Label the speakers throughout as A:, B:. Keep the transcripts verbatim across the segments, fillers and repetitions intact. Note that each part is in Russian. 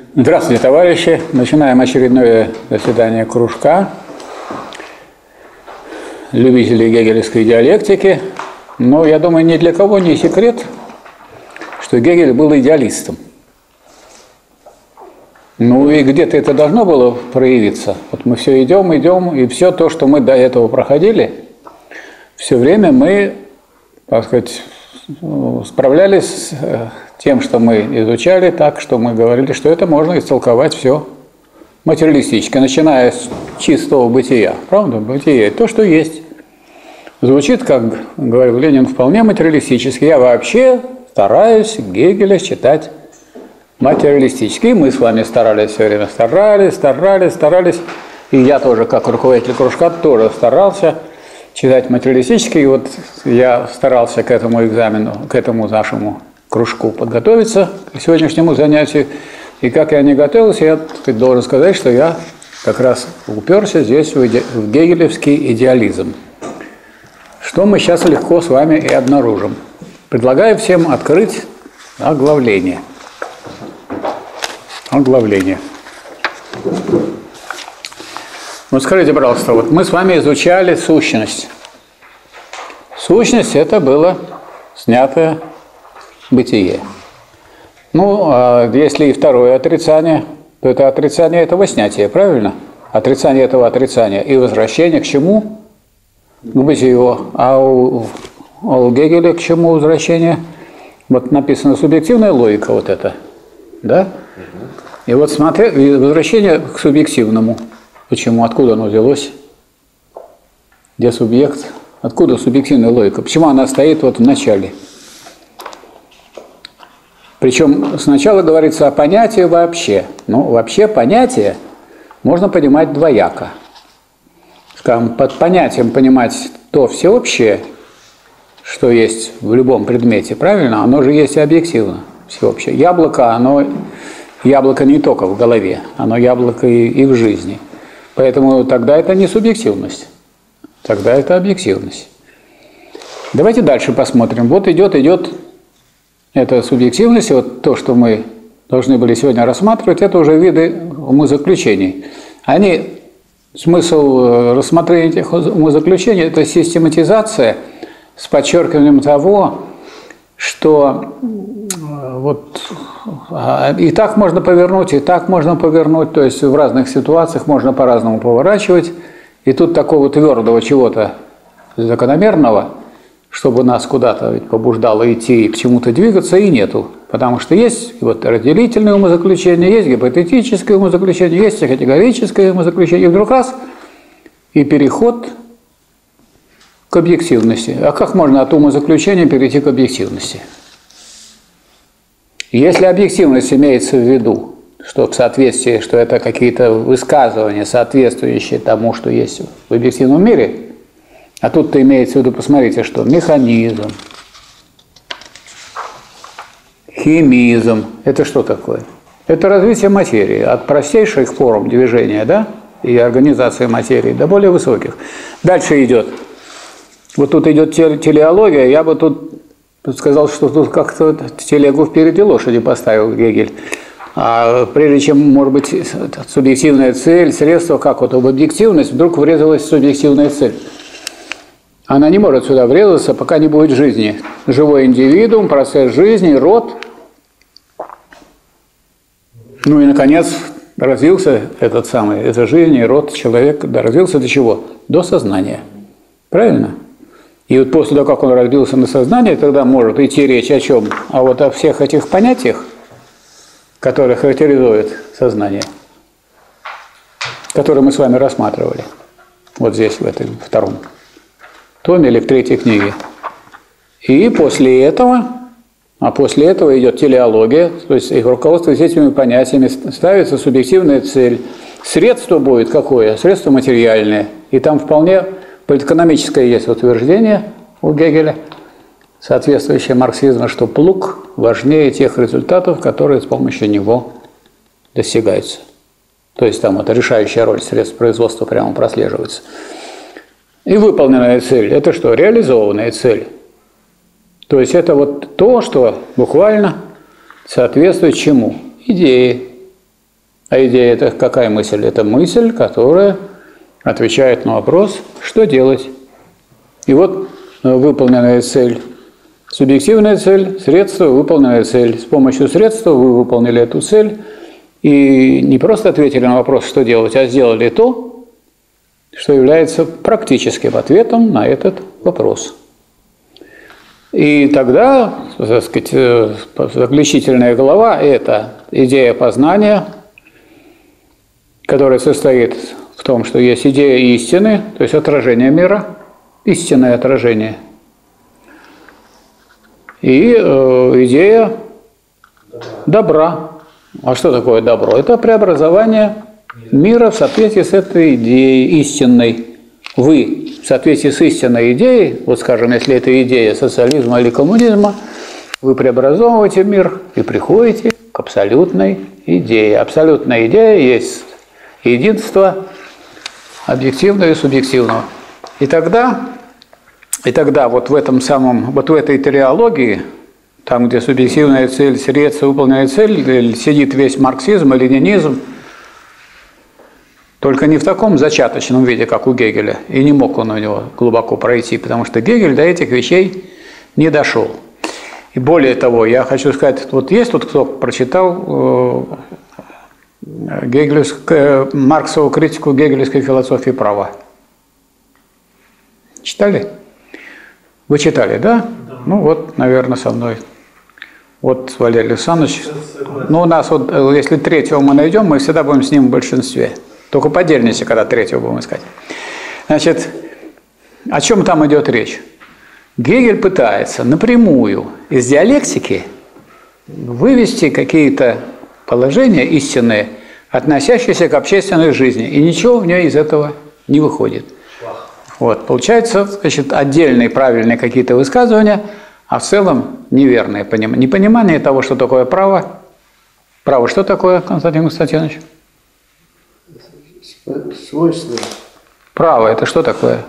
A: Здравствуйте, товарищи! Начинаем очередное заседание кружка любителей гегелевской диалектики. Но, я думаю, ни для кого не секрет, что Гегель был идеалистом. Ну и где-то это должно было проявиться. Вот мы все идем, идем, и все то, что мы до этого проходили, все время мы, так сказать, справлялись с тем, что мы изучали, так, что мы говорили, что это можно истолковать все материалистически, начиная с чистого бытия. Правда? Бытие – то, что есть. Звучит, как говорил Ленин, вполне материалистически. Я вообще стараюсь Гегеля читать материалистически. И мы с вами старались все время, старались, старались, старались. И я тоже, как руководитель кружка, тоже старался читать материалистически. И вот я старался к этому экзамену, к этому нашему кружку подготовиться, к сегодняшнему занятию. И как я не готовился, я должен сказать, что я как раз уперся здесь в, иде... в гегелевский идеализм. Что мы сейчас легко с вами и обнаружим. Предлагаю всем открыть оглавление. Оглавление. Вот скажите, пожалуйста, вот мы с вами изучали сущность. Сущность – это было снятое бытие. Ну, а если и второе отрицание, то это отрицание этого снятия, правильно? Отрицание этого отрицания и возвращение к чему? К бытию. А у, а у Гегеля к чему возвращение? Вот написано субъективная логика вот это, да? И вот смотри, возвращение к субъективному. Почему? Откуда оно взялось? Где субъект? Откуда субъективная логика? Почему она стоит вот в начале? Причем сначала говорится о понятии вообще. Ну, вообще понятие можно понимать двояко. Скажем, под понятием понимать то всеобщее, что есть в любом предмете, правильно? Оно же есть и объективно всеобщее. Яблоко, оно яблоко не только в голове, оно яблоко и, и в жизни. Поэтому тогда это не субъективность, тогда это объективность. Давайте дальше посмотрим. Вот идет, идет эта субъективность, вот то, что мы должны были сегодня рассматривать, это уже виды умозаключений. Они, смысл рассмотрения этих умозаключений – это систематизация с подчеркиванием того, что вот и так можно повернуть, и так можно повернуть, то есть в разных ситуациях можно по-разному поворачивать. И тут такого твердого чего-то закономерного, чтобы нас куда-то побуждало идти и к чему-то двигаться, и нету. Потому что есть вот разделительное умозаключение, есть гипотетическое умозаключение, есть категорическое умозаключение. И вдруг раз – и переход к объективности. А как можно от умозаключения перейти к объективности? Если объективность имеется в виду, что в соответствии, что это какие-то высказывания, соответствующие тому, что есть в объективном мире, а тут-то имеется в виду, посмотрите, что механизм, химизм – это что такое? Это развитие материи от простейших форм движения, да, и организации материи до более высоких. Дальше идет. Вот тут идет телеология, я бы тут сказал, что тут как-то телегу впереди лошади поставил Гегель. А прежде чем, может быть, субъективная цель, средство, как вот в объективность, вдруг врезалась субъективная цель. Она не может сюда врезаться, пока не будет жизни. Живой индивидуум, процесс жизни, род. Ну и, наконец, развился этот самый, эта жизнь, и род человека, да, развился до чего? До сознания. Правильно? И вот после того, как он разбился на сознание, тогда может идти речь о чем? А вот о всех этих понятиях, которые характеризуют сознание, которые мы с вами рассматривали. Вот здесь, в этом втором томе или в третьей книге. И после этого, а после этого идет телеология, то есть их руководство этими понятиями, ставится субъективная цель. Средство будет какое? Средство материальное. И там вполне политэкономическое есть утверждение у Гегеля, соответствующее марксизму, что плуг важнее тех результатов, которые с помощью него достигаются. То есть там вот решающая роль средств производства прямо прослеживается. И выполненная цель – это что? Реализованная цель. То есть это вот то, что буквально соответствует чему? Идее. А идея – это какая мысль? Это мысль, которая отвечает на вопрос, что делать. И вот выполненная цель, субъективная цель, средство, выполненная цель. С помощью средства вы выполнили эту цель и не просто ответили на вопрос, что делать, а сделали то, что является практическим ответом на этот вопрос. И тогда, так сказать, заключительная глава – это идея познания, которая состоит в том, что есть идея истины, то есть отражение мира, истинное отражение, и э, идея добра. А что такое добро? Это преобразование мира в соответствии с этой идеей истинной. Вы в соответствии с истинной идеей, вот скажем, если это идея социализма или коммунизма, вы преобразовываете мир и приходите к абсолютной идее. Абсолютная идея есть единство объективного и субъективного. И тогда, и тогда вот в этом самом, вот в этой телеологии, там, где субъективная цель, средство, выполненная цель, сидит весь марксизм и ленинизм, только не в таком зачаточном виде, как у Гегеля, и не мог он у него глубоко пройти, потому что Гегель до этих вещей не дошел. И более того, я хочу сказать, вот есть тут кто прочитал э, гегелевскую, Марксову критику гегелевской философии права? Читали? Вы читали, да? Да. Ну вот, наверное, со мной. Вот Валерий Александрович. Ну, у нас вот, если третьего мы найдем, мы всегда будем с ним в большинстве. Только подельницы, когда третьего будем искать. Значит, о чем там идет речь? Гегель пытается напрямую из диалектики вывести какие-то положения истинные, относящиеся к общественной жизни, и ничего в ней из этого не выходит. Вот, получается, значит, отдельные правильные какие-то высказывания, а в целом неверное понимание. Непонимание того, что такое право. Право что такое, Константин Константинович?
B: Свойства.
A: Право – это что такое?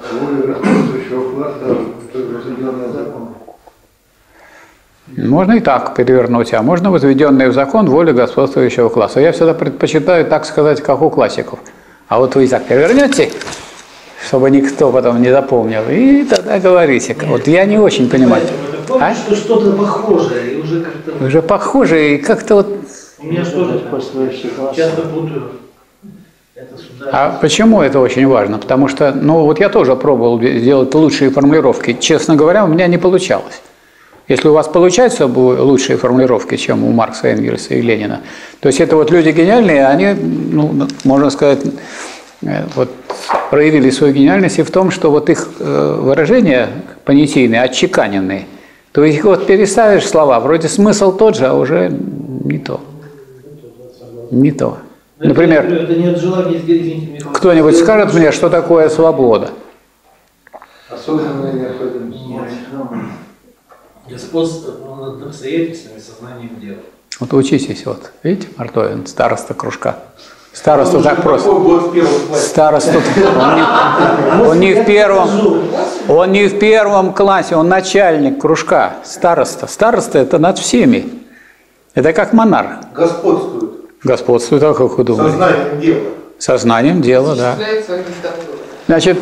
A: Можно и так перевернуть, а можно возведенный в закон воля господствующего класса. Я всегда предпочитаю так сказать, как у классиков. А вот вы и так перевернете, чтобы никто потом не запомнил, и тогда говорите. Вот я не очень понимаю.
B: А? Что что-то похожее, и уже как-то...
A: Уже похожее, и как-то вот...
B: У меня тоже часто путаю.
A: А почему это очень важно? Потому что, ну вот я тоже пробовал делать лучшие формулировки. Честно говоря, у меня не получалось. Если у вас получаются лучшие формулировки, чем у Маркса, Энгельса и Ленина, то есть это вот люди гениальные, они, ну, можно сказать, вот проявили свою гениальность и в том, что вот их выражения понятийные, отчеканенные, то их вот переставишь слова, вроде смысл тот же, а уже не то. Не то. Например,
B: это не от желания,
A: кто-нибудь скажет мне, что такое свобода?
B: Осознанная необходимость. Господство над обстоятельствами, сознанием дела.
A: Вот учитесь, вот, видите, Мартовин, староста кружка. Староста так просто. Староста, он не, он не в первом, он не в первом классе, он начальник кружка, староста. Староста – это над всеми. Это как монарх.
B: Господствует.
A: Господствует, а как вы думаете?
B: Сознанием дела.
A: Сознанием дела, да. Значит,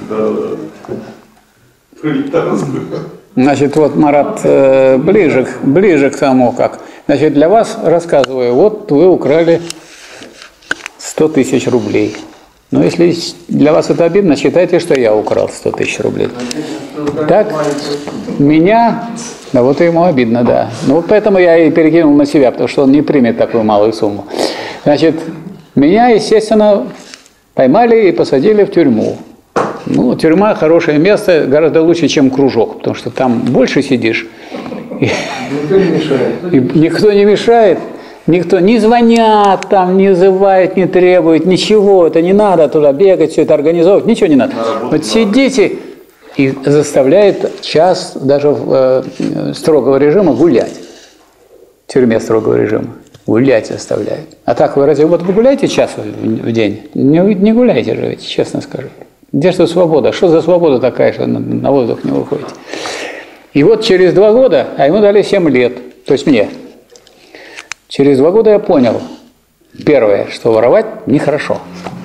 A: значит, вот, Марат, э, ближе, ближе к тому, как. Значит, для вас рассказываю, вот вы украли сто тысяч рублей. Но если для вас это обидно, считайте, что я украл сто тысяч рублей. Так, меня, да вот ему обидно, да. Ну вот поэтому я и перекинул на себя, потому что он не примет такую малую сумму. Значит, меня, естественно, поймали и посадили в тюрьму. Ну, тюрьма хорошее место, гораздо лучше, чем кружок, потому что там больше сидишь. И,
B: никто не мешает.
A: И никто не мешает. Никто не звонят, там, не вызывает, не требует, ничего. Это не надо туда бегать, все это организовывать, ничего не надо. надо вот сидите и заставляет час даже в, э, строгого режима гулять. В тюрьме строгого режима. Гулять заставляет. А так вы разве вот вы гуляете час в день? Не, не гуляйте же, ведь, честно скажу. Где что свобода? Что за свобода такая, что на, на воздух не выходите? И вот через два года, а ему дали семь лет, то есть мне. Через два года я понял, Первое, что воровать нехорошо.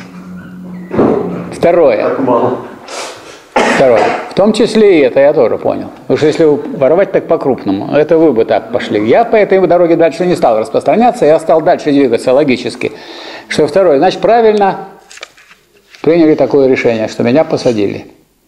A: Второе. Второе. В том числе и это я тоже понял. Потому что если воровать так по-крупному, это вы бы так пошли. Я по этой дороге дальше не стал распространяться, я стал дальше двигаться логически. Что второе? Значит, правильно приняли такое решение, что меня посадили.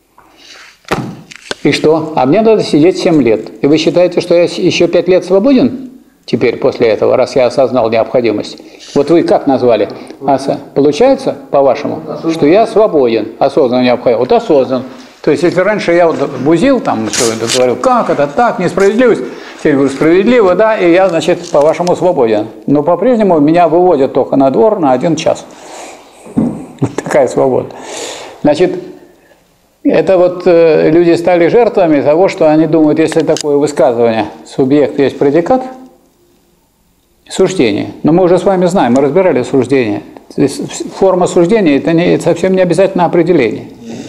A: И что? А мне надо сидеть семь лет. И вы считаете, что я еще пять лет свободен? Теперь, после этого, раз я осознал необходимость. Вот вы как назвали? Аса. Получается, по-вашему, что я свободен, осознанно необходим. Вот осознан. То есть, если раньше я вот бузил, там, говорил, как это так, несправедливость, теперь говорю, справедливо, да, и я, значит, по-вашему свободен. Но по-прежнему меня выводят только на двор на один час. Вот такая свобода. Значит, это вот э, люди стали жертвами того, что они думают, если такое высказывание, субъект есть предикат, суждение. Но мы уже с вами знаем, мы разбирали суждение. Форма суждения – это, не, это совсем не обязательно определение.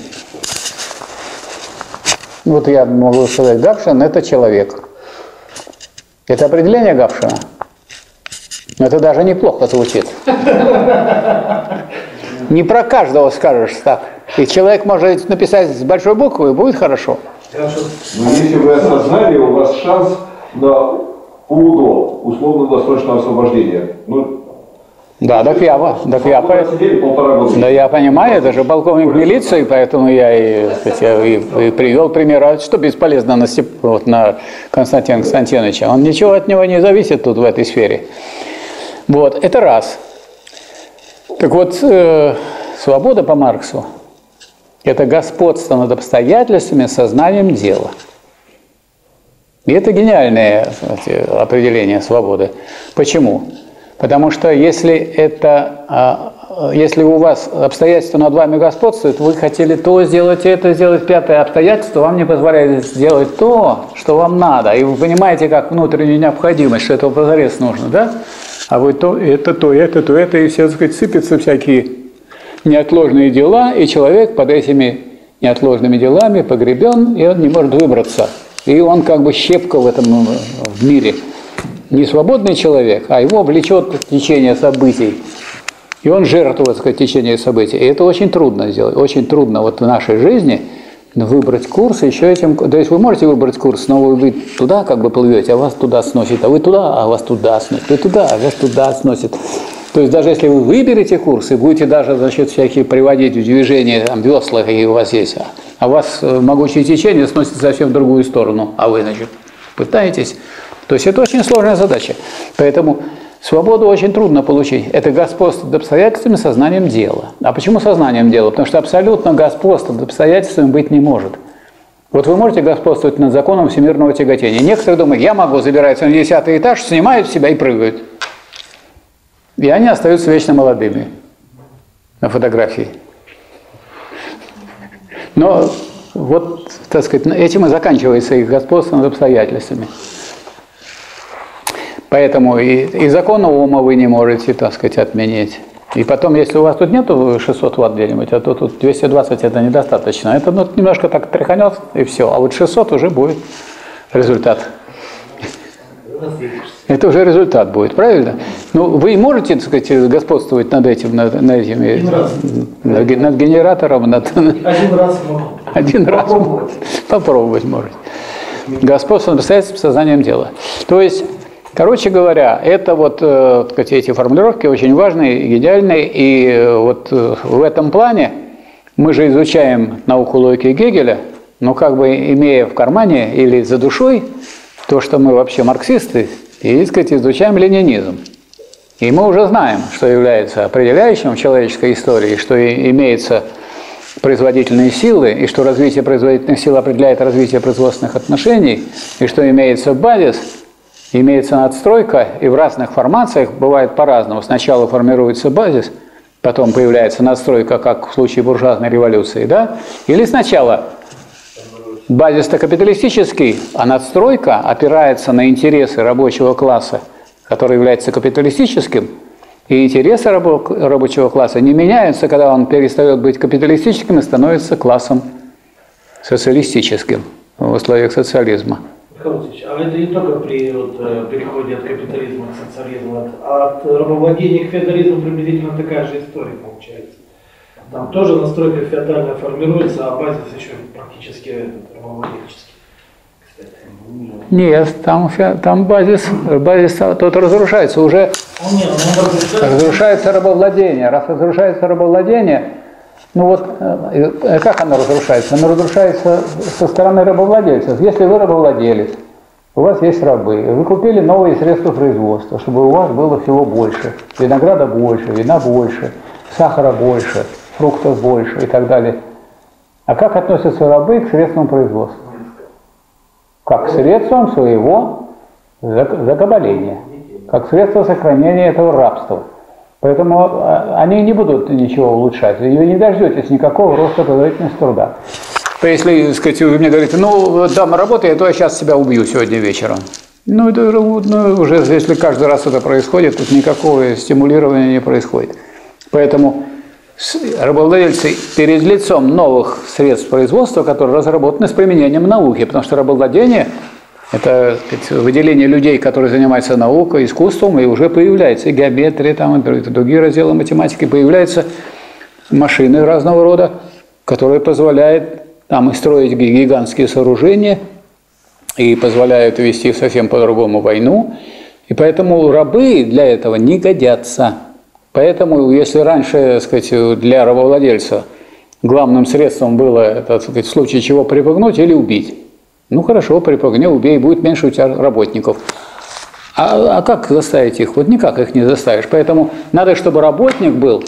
A: Вот я могу сказать, Гапшин – это человек. Это определение Гапшина. Но это даже неплохо звучит. Не про каждого скажешь так. И человек может написать с большой буквы, и будет хорошо.
C: Но если вы осознали, у вас шанс на УДО, условно-досрочное освобождение. Ну,
A: да, так я, так я, да я понимаю, это же полковник милиции, поэтому я и, и, и привел пример, что бесполезно на, вот, на Константина Константиновича. Он ничего от него не зависит тут в этой сфере. Вот, это раз. Так вот, э, свобода по Марксу – это господство над обстоятельствами сознанием дела. И это гениальное, кстати, определение свободы. Почему? Потому что если, это, если у вас обстоятельства над вами господствуют, вы хотели то сделать, это сделать, пятое обстоятельство вам не позволяет сделать то, что вам надо. И вы понимаете, как внутреннюю необходимость, что этого позарез нужно, да? А вы то, это, то, это, то, это, и все, так сказать, сыпятся всякие неотложные дела, и человек под этими неотложными делами погребен, и он не может выбраться. И он как бы щепка в этом в мире. Не свободный человек, а его влечет течение событий. И он жертва, так сказать, течения событий. И это очень трудно сделать. Очень трудно вот в нашей жизни выбрать курс еще этим. То есть вы можете выбрать курс, но вы туда как бы плывете, а вас туда сносит, а вы туда, а вас туда сносит, вы туда, а вас туда сносит. То есть даже если вы выберете курс и будете даже, значит, всякие приводить в движение там, весла, какие у вас есть, а вас могучее течение сносит совсем в другую сторону, а вы, значит, пытаетесь. То есть это очень сложная задача. Поэтому свободу очень трудно получить. Это господство над обстоятельствами сознанием дела. А почему сознанием дела? Потому что абсолютно господство над обстоятельствами быть не может. Вот вы можете господствовать над законом всемирного тяготения. Некоторые думают, я могу забираться на десятый этаж, снимают себя и прыгают. И они остаются вечно молодыми на фотографии. Но вот, так сказать, этим и заканчивается их господство над обстоятельствами. Поэтому и, и закон Ома вы не можете, так сказать, отменить. И потом, если у вас тут нету шестьсот ватт где-нибудь, а то тут двести двадцать это недостаточно. Это ну, немножко так тряханет и все. А вот шестьсот уже будет результат. Это уже результат будет, правильно? Ну, вы можете, так сказать, господствовать над этим, над, над этими, над, над генератором, над...
B: Один раз могу.
A: Один раз попробовать. Попробовать можете. Господство над обстоятельством сознанием дела. То есть, короче говоря, это вот, так сказать, эти формулировки очень важные, гениальные, и вот в этом плане мы же изучаем науку логики Гегеля, но как бы имея в кармане или за душой то, что мы вообще марксисты, и, так сказать, изучаем ленинизм. И мы уже знаем, что является определяющим в человеческой истории, что имеются производительные силы, и что развитие производительных сил определяет развитие производственных отношений, и что имеется базис, имеется надстройка, и в разных формациях бывает по-разному. Сначала формируется базис, потом появляется надстройка, как в случае буржуазной революции, да? Или сначала базис-то капиталистический, а надстройка опирается на интересы рабочего класса, который является капиталистическим, и интересы рабо- рабочего класса не меняются, когда он перестает быть капиталистическим и становится классом социалистическим в условиях социализма.
B: Михаил Васильевич, а это не только при вот, переходе от капитализма к социализму, от, от рабовладения к феодализму приблизительно такая же история получается. Там тоже настройка феодальная формируется, а базис еще практически рабовладельческий.
A: Нет, там, там базис, базис тот разрушается уже.
B: Он нет, он разрушается.
A: Разрушается рабовладение. Раз разрушается рабовладение, ну вот как оно разрушается? Оно разрушается со стороны рабовладельцев. Если вы рабовладелец, у вас есть рабы, вы купили новые средства производства, чтобы у вас было всего больше. Винограда больше, вина больше, сахара больше, фруктов больше и так далее. А как относятся рабы к средствам производства? Как средством своего закабаления, как средство сохранения этого рабства. Поэтому они не будут ничего улучшать, и вы не дождетесь никакого роста производительности труда. Если, так сказать, вы мне говорите, ну, дама работает, то я сейчас себя убью сегодня вечером. Ну, это ну, уже, если каждый раз это происходит, тут никакого стимулирования не происходит. Поэтому рабовладельцы перед лицом новых средств производства, которые разработаны с применением науки, потому что рабовладение – это, сказать, выделение людей, которые занимаются наукой, искусством, и уже появляется и геометрия, там, и другие разделы математики, появляются машины разного рода, которые позволяют там и строить гигантские сооружения, и позволяют вести совсем по-другому войну, и поэтому рабы для этого не годятся. Поэтому, если раньше, так сказать, для рабовладельца главным средством было, так сказать, в случае чего припугнуть или убить, ну хорошо, припугни, убей, будет меньше у тебя работников. А, а как заставить их? Вот никак их не заставишь. Поэтому надо, чтобы работник был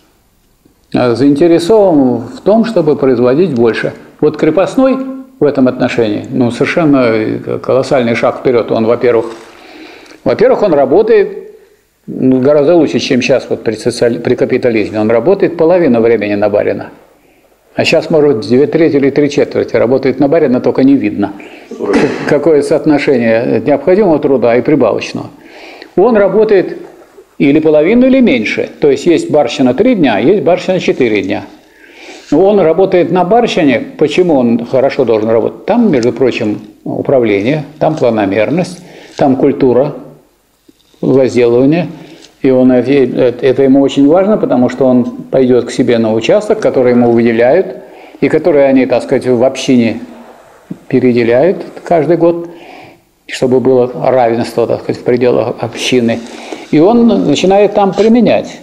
A: заинтересован в том, чтобы производить больше. Вот крепостной в этом отношении, ну, совершенно колоссальный шаг вперед. Он, во-первых, во-первых, он работает гораздо лучше, чем сейчас вот при, социали... при капитализме. Он работает половину времени на барина. А сейчас, может, две трети или три четверти работает на барина, только не видно, какое соотношение необходимого труда и прибавочного. Он работает или половину, или меньше. То есть есть барщина три дня, есть барщина четыре дня. Он работает на барщине. Почему он хорошо должен работать? Там, между прочим, управление, там планомерность, там культура возделывания. И он, это ему очень важно, потому что он пойдет к себе на участок, который ему выделяют, и который они, так сказать, в общине переделяют каждый год, чтобы было равенство, так сказать, в пределах общины. И он начинает там применять.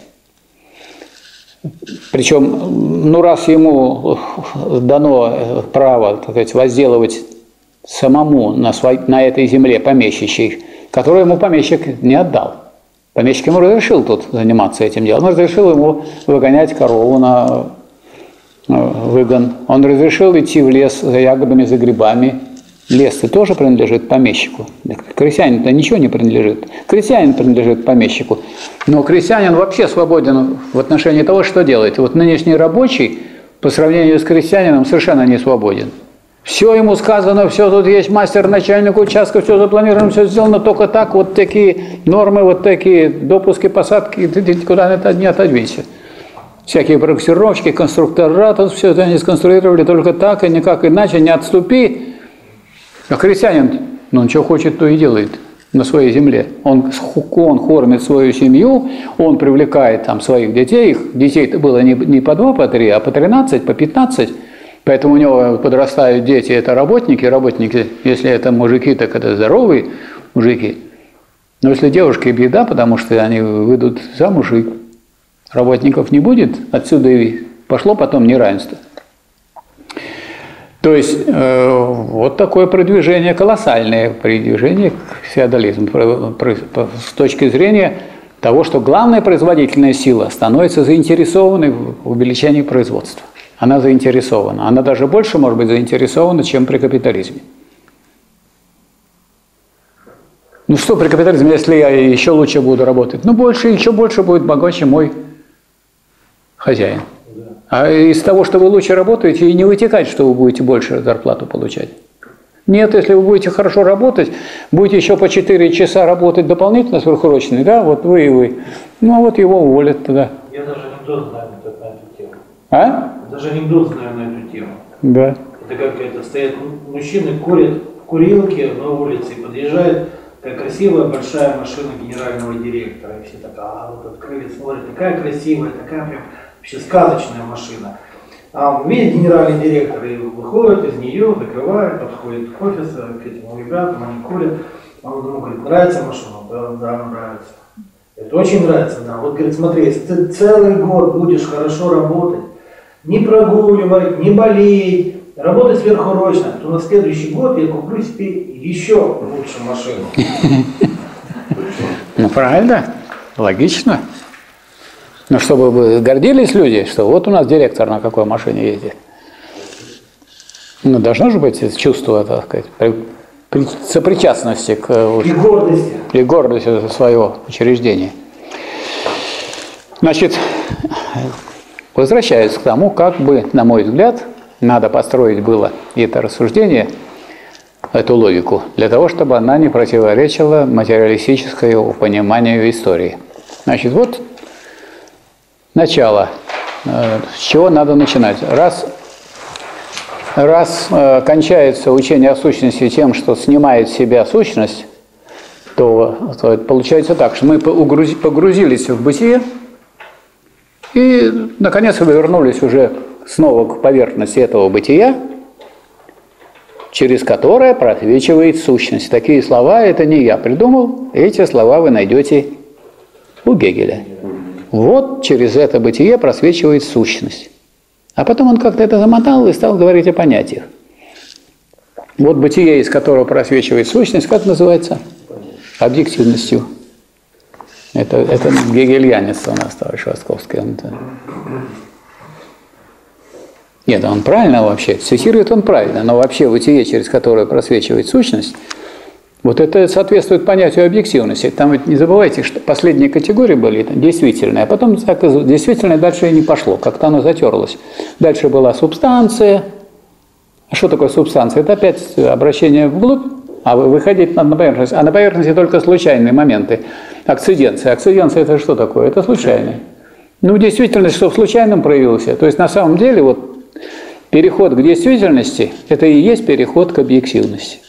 A: Причем, ну, раз ему дано право, так сказать, возделывать самому на, своей, на этой земле помещичьей, которую ему помещик не отдал. Помещик ему разрешил тут заниматься этим делом. Он разрешил ему выгонять корову на выгон. Он разрешил идти в лес за ягодами, за грибами. Лес-то тоже принадлежит помещику. Крестьянину-то ничего не принадлежит. Крестьянин принадлежит помещику. Но крестьянин вообще свободен в отношении того, что делает. Вот нынешний рабочий по сравнению с крестьянином совершенно не свободен. Все ему сказано, все тут есть мастер, начальник участка, все запланировано, все сделано, только так, вот такие нормы, вот такие допуски, посадки, ты куда это не отодвинься. Всякие проектировщики, конструктора, тут все это они сконструировали только так и никак иначе, не отступи. А крестьянин, ну он что хочет, то и делает на своей земле. Он, он кормит свою семью, он привлекает там своих детей, их детей было не, не по два, по три, а по тринадцать, по пятнадцать. Поэтому у него подрастают дети, это работники, работники, если это мужики, так это здоровые мужики. Но если девушки, беда, потому что они выйдут замуж, и работников не будет, отсюда и пошло потом неравенство. То есть э, вот такое продвижение, колоссальное продвижение к феодализму с точки зрения того, что главная производительная сила становится заинтересованной в увеличении производства. Она заинтересована. Она даже больше, может быть, заинтересована, чем при капитализме. Ну что при капитализме, если я еще лучше буду работать? Ну больше, еще больше будет богаче мой хозяин. А из того, что вы лучше работаете, и не вытекает, что вы будете больше зарплату получать. Нет, если вы будете хорошо работать, будете еще по четыре часа работать дополнительно сверхурочные, да, вот вы и вы. Ну а вот его уволят тогда.
B: Я даже анекдот знаю на эту тему.
A: А?
B: Даже анекдот знаю на эту тему.
A: Да.
B: Это как это, стоят мужчины, курят курилке на улице, и подъезжает такая красивая большая машина генерального директора. И все так, а вот открыли, смотрят, такая красивая, такая прям вообще сказочная машина. А он видит генеральный директор и выходит из нее, закрывает, подходит к офису, к этим ребятам, они курят. Он ему говорит, нравится машина? Да, да, нравится. Это очень нравится, да. Вот, говорит, смотри, если ты целый год будешь хорошо работать, не прогуливать, не болеть, работать сверхурочно, то на следующий год я куплю себе еще лучшую машину.
A: Ну, правильно, логично. Но чтобы вы гордились люди, что вот у нас директор на какой машине ездит. Ну, должно же быть чувство, так сказать, сопричастности к...
B: И гордости.
A: И гордости за свое учреждение. Значит, возвращаясь к тому, как бы, на мой взгляд, надо построить было это рассуждение, эту логику, для того, чтобы она не противоречила материалистическому пониманию истории. Значит, вот начало. С чего надо начинать? Раз, раз э, кончается учение о сущности тем, что снимает с себя сущность, то, то получается так, что мы погрузились в бытие и, наконец, вернулись уже снова к поверхности этого бытия, через которое просвечивает сущность. Такие слова это не я придумал, эти слова вы найдете у Гегеля. Вот через это бытие просвечивает сущность. А потом он как-то это замотал и стал говорить о понятиях. Вот бытие, из которого просвечивает сущность, как называется? Объективностью. Это, это гегельянец у нас, товарищ Васковский. Он -то... Нет, он правильно вообще, цитирует он правильно, но вообще бытие, через которое просвечивает сущность, вот это соответствует понятию объективности. Там ведь не забывайте, что последние категории были действительные, а потом так, действительное дальше и не пошло, как-то оно затерлось. Дальше была субстанция. А что такое субстанция? Это опять обращение вглубь, а выходить надо на поверхность. А на поверхности только случайные моменты. Акциденция. Акциденция это что такое? Это случайное. Ну, действительность, что в случайном проявился. То есть на самом деле вот переход к действительности – это и есть переход к объективности.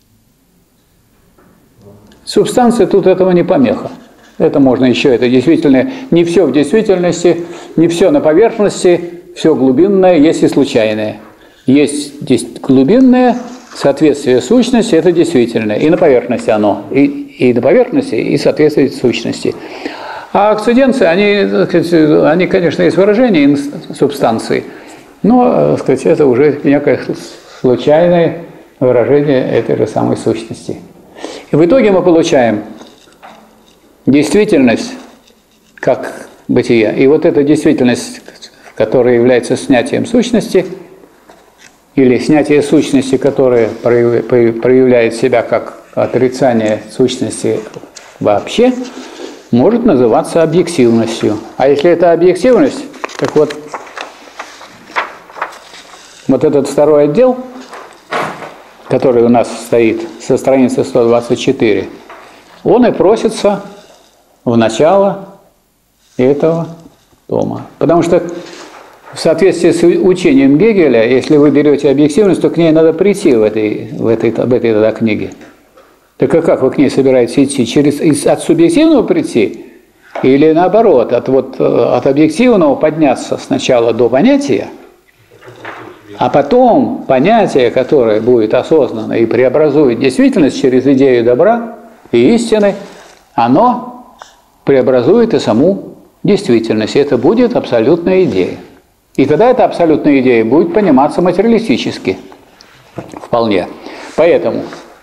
A: Субстанция тут этого не помеха. Это можно еще, это действительно, не все в действительности, не все на поверхности, все глубинное, есть и случайное. Есть глубинное соответствие сущности, это действительное, и на поверхности оно, и, и на поверхности, и соответствует сущности. А акциденции, они, они, конечно, есть выражение субстанции, но, так сказать, это уже некое случайное выражение этой же самой сущности. И в итоге мы получаем действительность как бытие. И вот эта действительность, которая является снятием сущности, или снятие сущности, которое проявляет себя как отрицание сущности вообще, может называться объективностью. А если это объективность, так вот, вот этот второй отдел, который у нас стоит со страницы сто двадцать четыре, он и просится в начало этого тома. Потому что в соответствии с учением Гегеля, если вы берете объективность, то к ней надо прийти в этой, в этой, в этой тогда книге. Так а как вы к ней собираетесь идти? Через, от субъективного прийти? Или наоборот, от, вот, от объективного подняться сначала до понятия, а потом понятие, которое будет осознанно и преобразует действительность через идею добра и истины, оно преобразует и саму действительность. И это будет абсолютная идея. И тогда эта абсолютная идея будет пониматься материалистически. Вполне. Поэтому,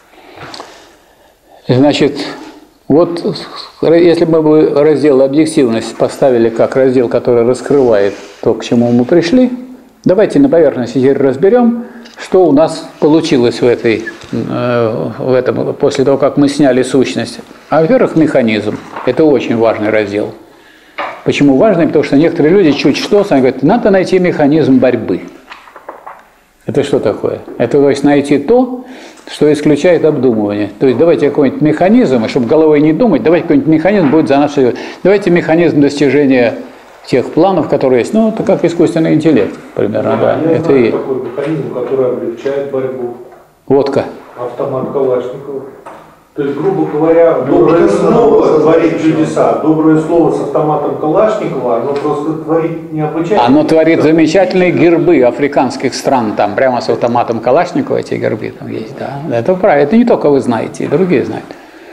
A: значит, вот если бы мы раздел объективность поставили как раздел, который раскрывает то, к чему мы пришли, давайте на поверхности теперь разберем, что у нас получилось в, этой, в этом, после того, как мы сняли сущность. А, во-первых, механизм. Это очень важный раздел. Почему важный? Потому что некоторые люди чуть что, они говорят, надо найти механизм борьбы. Это что такое? Это, то есть, найти то, что исключает обдумывание. То есть, давайте какой-нибудь механизм, и чтобы головой не думать, давайте какой-нибудь механизм будет за нас. Давайте механизм достижения тех планов, которые есть. Ну, это как искусственный интеллект, примерно, да.
C: Я
A: это
C: знаю
A: и
C: такой механизм, который облегчает борьбу.
A: Водка.
B: автомат Калашникова. То есть, грубо говоря, доброе слово творит чудеса. Доброе слово с автоматом Калашникова, оно просто творит необычайно.
A: Оно творит замечательные гербы африканских стран, там прямо с автоматом Калашникова эти гербы там есть, да. Это правильно, это не только вы знаете, и другие знают.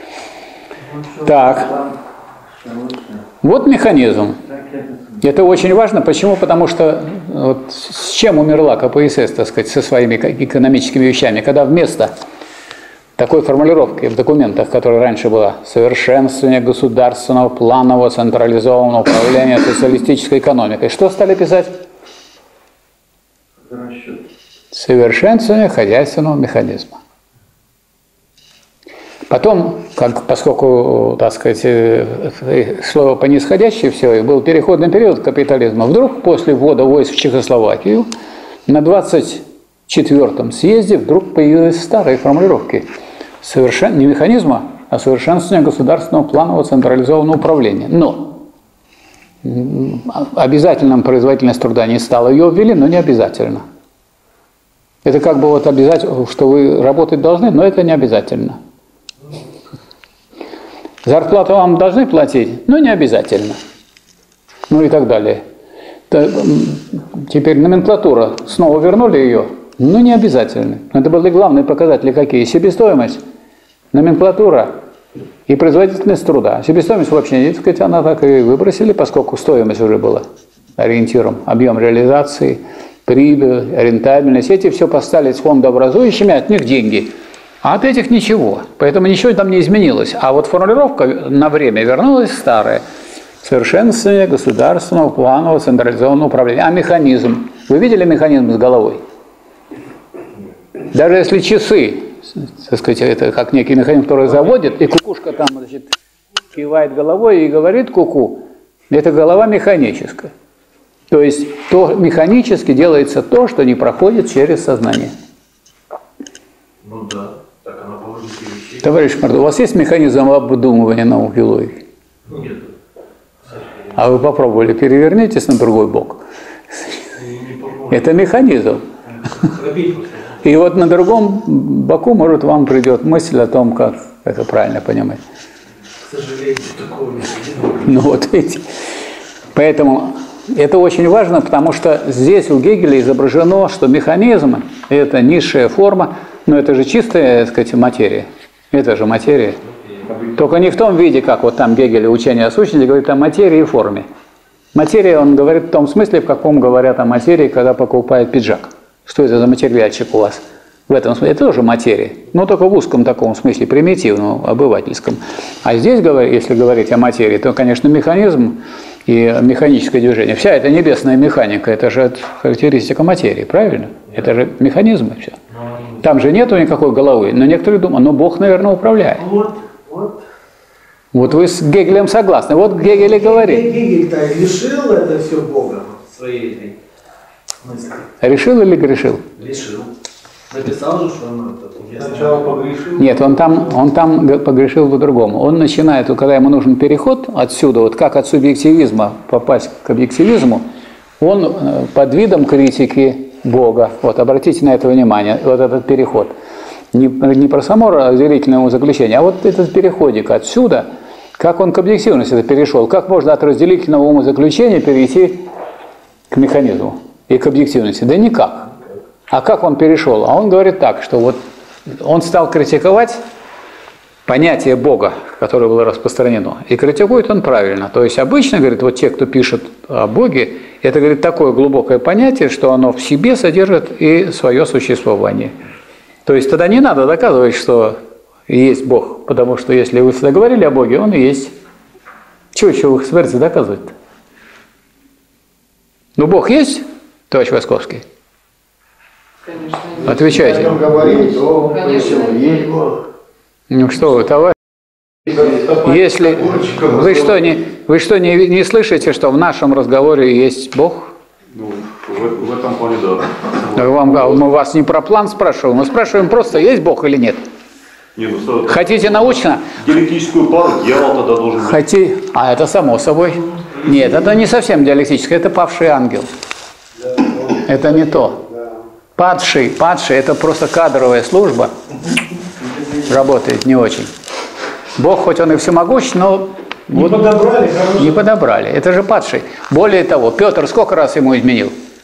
A: Так, вот механизм. Это очень важно. Почему? Потому что вот с чем умерла ка пэ эс эс, так сказать, со своими экономическими вещами, когда вместо такой формулировки в документах, которая раньше была совершенствование государственного планового централизованного управления социалистической экономикой, что стали писать? Совершенствование хозяйственного механизма. Потом, как, поскольку, так сказать, слово по нисходящей все, и был переходный период капитализма, вдруг после ввода войск в Чехословакию на двадцать четвёртом съезде вдруг появились старые формулировки. Совершен... Не механизма, а совершенствование государственного планового централизованного управления. Но обязательным производительность труда не стало. Ее ввели, но не обязательно. Это как бы вот обязательно, что вы работать должны, но это не обязательно. Зарплату вам должны платить, но не обязательно. Ну и так далее. Теперь номенклатура. Снова вернули ее, но не обязательно. Это были главные показатели какие? Себестоимость, номенклатура и производительность труда. Себестоимость вообще, так сказать, она так и выбросили, поскольку стоимость уже была ориентиром. Объем реализации, прибыль, рентабельность. Эти все поставили с фондообразующими, от них деньги. А от этих ничего. Поэтому ничего там не изменилось. А вот формулировка на время вернулась старая. Совершенствование государственного планового централизованного управления. А механизм? Вы видели механизм с головой? Даже если часы, так сказать, это как некий механизм, который заводит, и кукушка там, значит, кивает головой и говорит ку-ку, это голова механическая. То есть то механически делается то, что не проходит через сознание.
D: Ну да, так она по логике вещей.
A: Товарищ Мордов, у вас есть механизм обдумывания науки и логики?
D: Нет.
A: А вы попробовали, перевернитесь на другой бок. Это механизм. И вот на другом боку, может, вам придет мысль о том, как это правильно понимать.
D: К сожалению, такого не
A: Ну вот видите. Поэтому это очень важно, потому что здесь у Гегеля изображено, что механизм – это низшая форма, но это же чистая, так сказать, материя. Это же материя. Только не в том виде, как вот там Гегель учение о сущности говорит о материи и форме. Материя, он говорит в том смысле, в каком говорят о материи, когда покупают пиджак. Что это за материальчик у вас? В этом смысле это тоже материя, но только в узком таком смысле, примитивном, обывательском. А здесь, если говорить о материи, то, конечно, механизм и механическое движение. Вся эта небесная механика, это же характеристика материи, правильно? Это же механизмы все. Там же нету никакой головы, но некоторые думают, но Бог, наверное, управляет.
B: Вот, вот.
A: Вот вы с Гегелем согласны. Вот Гегель и говорит.
B: Гегель-то решил это все Богом своей этой мысли.
A: Решил или грешил?
D: Решил. Написал же, что он это...
B: Сначала погрешил.
A: Нет, он там, он там погрешил по-другому. Он начинает, когда ему нужен переход отсюда, вот как от субъективизма попасть к объективизму, он под видом критики Бога, вот обратите на это внимание, вот этот переход. Не, не про само разделительное умозаключение, а вот этот переходик отсюда, как он к объективности это перешел, как можно от разделительного умозаключения перейти к механизму и к объективности? Да никак. А как он перешел? А он говорит так, что вот он стал критиковать понятие Бога, которое было распространено. И критикует он правильно. То есть обычно, говорит, вот те, кто пишет о Боге, это, говорит, такое глубокое понятие, что оно в себе содержит и свое существование. То есть тогда не надо доказывать, что есть Бог, потому что если вы всегда говорили о Боге, Он и есть. Чего еще вы собираетесь доказывать-то? Ну, Бог есть, товарищ Восковский?
E: Конечно,
A: Отвечайте.
C: Говорить, то
E: Конечно.
C: есть Бог.
A: Ну что вы, товарищ? Если вы что, не, вы что не, не слышите, что в нашем разговоре есть Бог?
F: Ну, в, в этом плане да.
A: Вам, мы вас не про план спрашиваем, мы спрашиваем просто, есть Бог или нет.
F: Не, ну, что,
A: Хотите научно?
F: диалектическую пару дьявол тогда должен быть.
A: Хотите? А это само собой. Нет, это не совсем диалектическое, это павший ангел. Это не то. Падший, падший – это просто кадровая служба, работает не очень. Бог, хоть он и всемогущ, но
B: Не
A: вот
B: подобрали, хорошо.
A: не подобрали. Это же падший. Более того, Петр сколько раз ему изменил?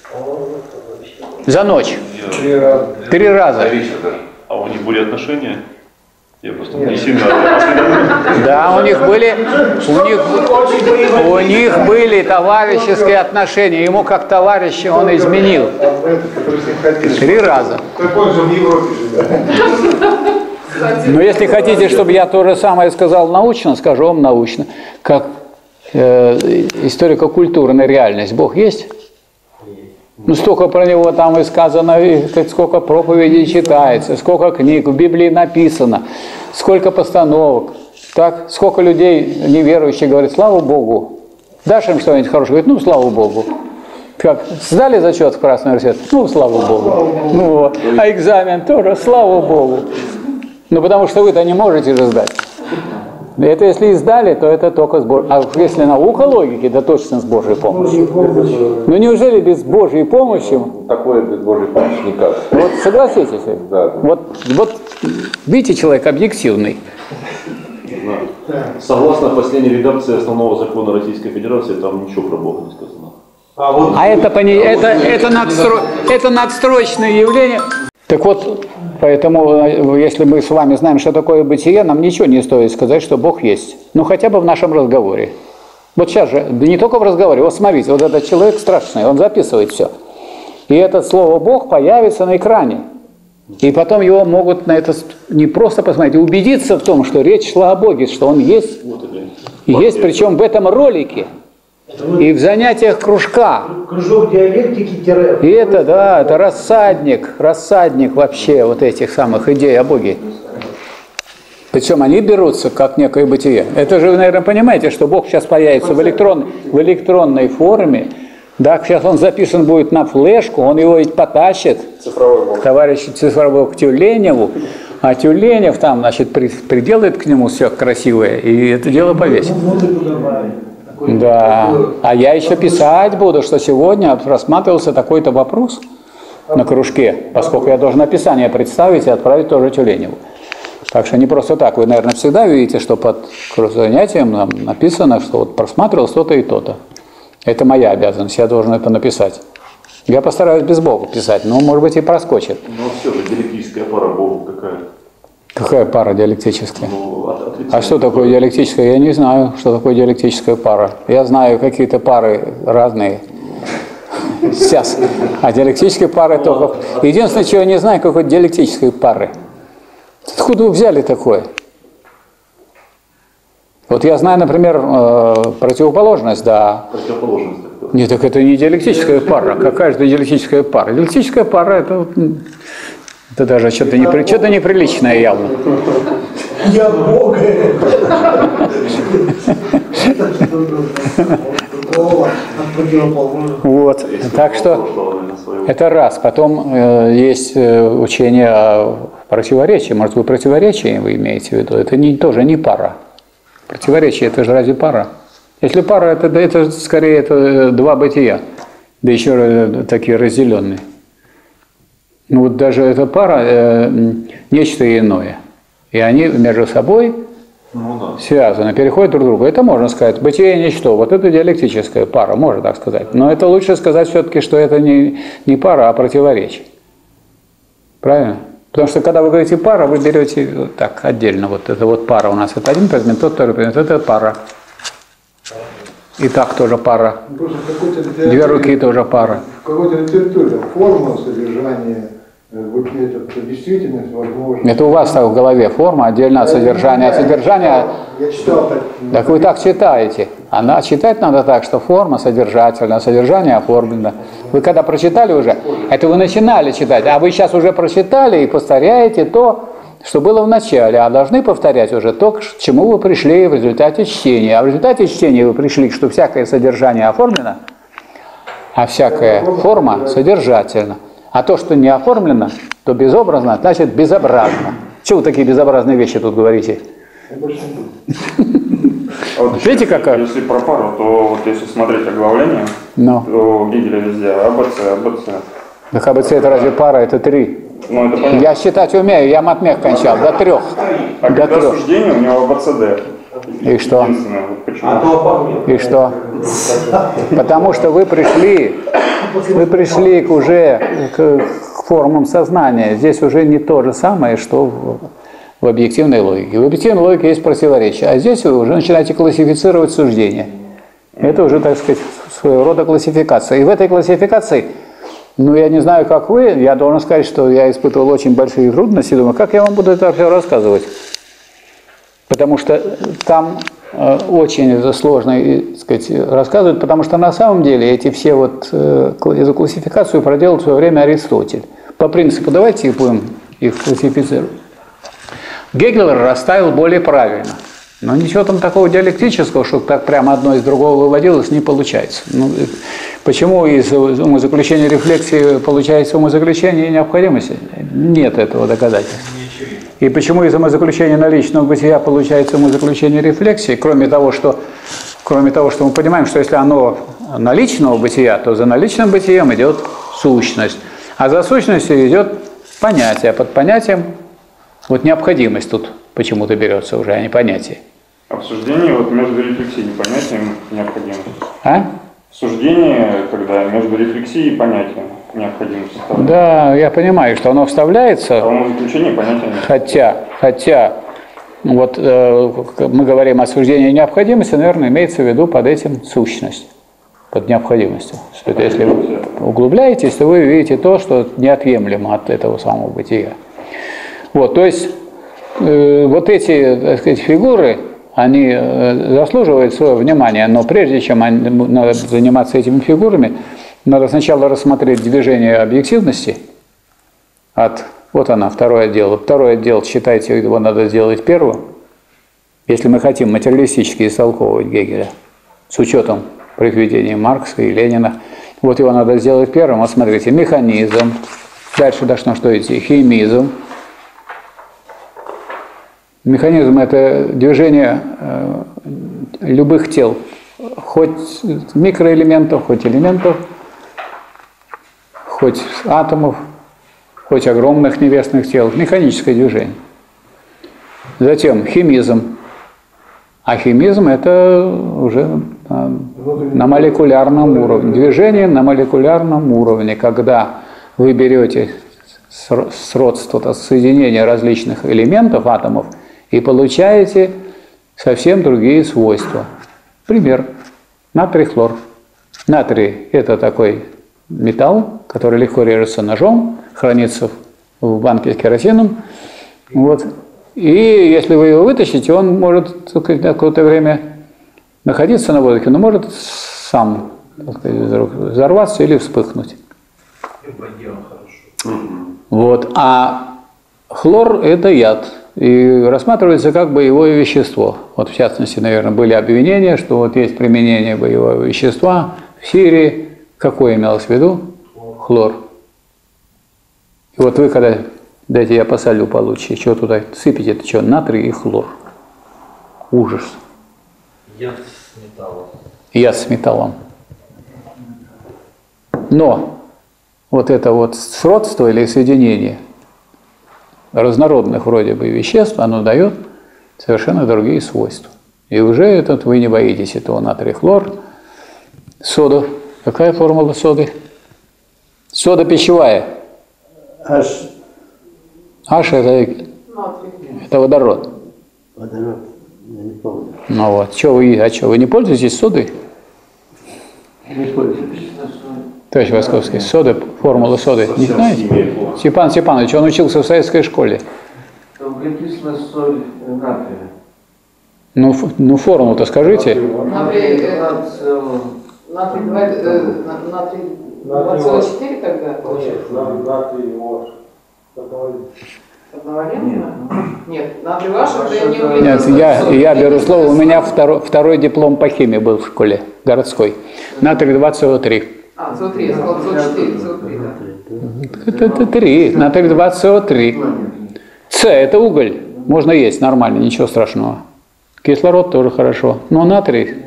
A: За ночь.
C: Три раза.
A: Три раза.
F: А у них были отношения? Я просто не сильно...
A: Да, у них были, у них, у них были товарищеские отношения. Ему как товарищу он изменил. Три раза.
C: Такой же в Европе живет.
A: Но если хотите, чтобы я то же самое сказал научно, скажу вам научно. Как э, историко-культурная реальность. Бог есть? Ну, столько про него там и сказано, и сколько проповедей читается, сколько книг в Библии написано, сколько постановок. Так, сколько людей неверующих говорит, слава Богу. Дашь им что-нибудь хорошее, говорит, ну, слава Богу. Как, сдали зачет в Красный университет? Ну, слава Богу. Ну, вот. А экзамен тоже, слава Богу. Ну, потому что вы-то не можете же сдать. Это если и сдали, то это только с Божьей. А если наука логики, да точно с Божьей помощью. Ну неужели без Божьей помощи?
C: Такое без Божьей помощи никак.
A: Вот согласитесь.
C: Да.
A: Вот, вот видите, человек объективный.
F: Согласно последней редакции основного закона Российской Федерации, там ничего про Бога не сказано.
B: А вот
A: А это, пони- это, это, надстро... это надстроечное явление. Так вот, поэтому, если мы с вами знаем, что такое бытие, нам ничего не стоит сказать, что Бог есть. Ну, хотя бы в нашем разговоре. Вот сейчас же, да не только в разговоре, вот смотрите, вот этот человек страшный, он записывает все. И это слово «Бог» появится на экране. И потом его могут на это не просто посмотреть, убедиться в том, что речь шла о Боге, что Он есть. И есть, причем в этом ролике. И в занятиях кружка.
B: кружок диалектики тире.
A: И это, да, это рассадник, рассадник вообще вот этих самых идей о Боге. Причем они берутся как некое бытие. Это же вы, наверное, понимаете, что Бог сейчас появится в, электрон, в электронной форме. Да, сейчас он записан будет на флешку, он его ведь потащит.
C: Цифровой Бог.
A: Товарищу цифровому к Тюленеву. А Тюленев там, значит, при, приделает к нему все красивое, и это дело повесит.
B: Музыку добавить.
A: Да, а я еще писать буду, что сегодня рассматривался такой-то вопрос на кружке, поскольку я должен описание представить и отправить тоже Тюленеву. Так что не просто так. Вы, наверное, всегда видите, что под занятием нам написано, что вот просматривал то-то и то-то. Это моя обязанность, я должен это написать. Я постараюсь без Бога писать, но, может быть, и проскочит.
F: Но все же диалектическая пара Бога какая.
A: Какая пара диалектическая?
F: Ну, от-
A: А что такое диалектическая? Я не знаю, что такое диалектическая пара. Я знаю какие-то пары разные. Сейчас. А диалектические пары только... Единственное, чего я не знаю, какой диалектической пары. Откуда вы взяли такое? Вот я знаю, например, э, противоположность, да.
F: Противоположность. такая.
A: Нет, так это не диалектическая пара. Какая же диалектическая пара? Диалектическая пара – это, вот, м, это даже что-то, непри... что-то неприличное явно.
B: Я Бог.
A: Вот. Так что это раз. Потом э, есть э, учение о противоречии. Может, вы противоречие вы имеете в виду? Это не, тоже не пара. Противоречие – это же разве пара? Если пара, это, это скорее это два бытия, да еще э, такие разделенные. Ну вот даже эта пара э, нечто иное. И они между собой
F: Ну да.
A: связаны, переходят друг к другу. Это можно сказать. Бытие и ничто. Вот это диалектическая пара, можно так сказать. Но это лучше сказать все-таки, что это не, не пара, а противоречие. Правильно? Потому что когда вы говорите пара, вы берете вот так отдельно. Вот это вот пара у нас. Это один предмет, тот второй предмет. Это пара. И так тоже пара. Две руки тоже пара.
G: В какой-то литературе форма, содержание, вот это действительность, возможно.
A: Это у вас так в голове форма отдельно от содержания. А содержание...
G: Я читал так.
A: Так вы так читаете. А читать надо так, что форма содержательна, содержание оформлено. Вы когда прочитали уже, это вы начинали читать, а вы сейчас уже прочитали и повторяете то, что было в начале, а должны повторять уже то, к чему вы пришли в результате чтения. А в результате чтения вы пришли, что всякое содержание оформлено, а всякая форма содержательна. А то, что не оформлено, то безобразно, значит безобразно. Чего вы такие безобразные вещи тут говорите?
H: А вот еще,
A: Видите, какая?
H: Если про пару, то вот если смотреть оглавление,
A: Ну.
H: то Гегеля везде АБЦ, АБЦ.
A: Так АБЦ это разве пара? Это три.
H: Ну, это понятно.
A: Я считать умею, я матмех кончал, до трех.
H: А
A: До
H: когда
A: трех.
H: суждение, у него АБЦД.
A: И что?
H: Единственное, вот почему.
A: И что? Потому что вы пришли, вы пришли к уже к, к формам сознания. Здесь уже не то же самое, что в, в объективной логике. В объективной логике есть противоречие, а здесь вы уже начинаете классифицировать суждения. Это уже, так сказать, своего рода классификация. И в этой классификации, ну, я не знаю, как вы, я должен сказать, что я испытывал очень большие трудности. Думаю, как я вам буду это все рассказывать? Потому что там э, очень это сложно, так сказать, рассказывать, потому что на самом деле эти все вот, э, эту классификацию проделал в свое время Аристотель. По принципу, давайте будем их классифицировать. Гегель расставил более правильно. Но ничего там такого диалектического, чтобы так прямо одно из другого выводилось, не получается. Ну, почему из умозаключения рефлексии получается умозаключение необходимости? Нет этого доказательства. И почему из умозаключения наличного бытия получается умозаключение рефлексии, кроме того, что, кроме того, что мы понимаем, что если оно наличного бытия, то за наличным бытием идет сущность, а за сущностью идет понятие, а под понятием вот необходимость тут почему-то берется уже, а не понятие.
H: Обсуждение вот между рефлексией и понятием необходимости.
A: А?
H: Суждение, когда между рефлексией и понятием необходимости.
A: Да, я понимаю, что оно вставляется,
H: А в заключении понятия нет.
A: хотя, хотя вот э, мы говорим о суждении необходимости, наверное, имеется в виду под этим сущность, под необходимостью. Что это, если вы углубляетесь, то вы видите то, что неотъемлемо от этого самого бытия. Вот, то есть э, вот эти, так сказать, фигуры, они э, заслуживают своего внимания, но прежде чем они, надо заниматься этими фигурами, надо сначала рассмотреть движение объективности от, вот она, второй отдел. Второй отдел, считайте, его надо сделать первым, если мы хотим материалистически истолковывать Гегеля, с учетом произведений Маркса и Ленина. Вот его надо сделать первым. Вот смотрите, механизм, дальше должно что идти, химизм. Механизм – это движение э, любых тел, хоть микроэлементов, хоть элементов, хоть атомов, хоть огромных небесных тел, механическое движение. Затем химизм. А химизм – это уже на, на молекулярном уровне. Движение на молекулярном уровне, когда вы берете сродство, соединение различных элементов, атомов, и получаете совсем другие свойства. Пример. Натрий-хлор. Натрий – это такой металл, который легко режется ножом, хранится в банке с керосином. Вот. И если вы его вытащите, он может какое-то время находиться на воздухе, но может сам, так сказать, взорваться или вспыхнуть. Вот. А хлор – это яд. И рассматривается как боевое вещество. Вот в частности, наверное, были обвинения, что вот есть применение боевого вещества в Сирии. Какое имелось в виду? Хлор. И вот вы, когда, дайте я посолю получше, что туда сыпите, это что, натрий и хлор. Ужас.
D: Яд с металлом.
A: Яд с металлом. Но вот это вот сродство или соединение разнородных вроде бы веществ, оно дает совершенно другие свойства. И уже этот вы не боитесь этого натрий-хлор. Сода. Какая формула соды? Сода пищевая.
I: H.
A: H это, это водород.
I: Водород. Я не помню.
A: Ну вот. Что вы, а что, вы не пользуетесь содой?
I: Не пользуюсь.
A: Товарищ Восковский, сода, формула соды, не знаете? Степан Степанович, он учился в советской школе.
I: Углекислая соль натрия.
A: Ну, ну формулу-то скажите.
E: Натрий, натрий два целых четыре тогда получается?
G: Натрий ваш.
E: Одновременно? Нет, натрий ваш это не
A: Нет,
E: углекислая
A: я,
E: соль.
A: я беру слово, у меня второй, второй диплом по химии был в школе городской. Натрий два целых три.
E: А, СО три, я сказал СО четыре, СО три, да.
A: Это, это три, натрий два целых три. С – это уголь, можно есть нормально, ничего страшного. Кислород тоже хорошо, но натрий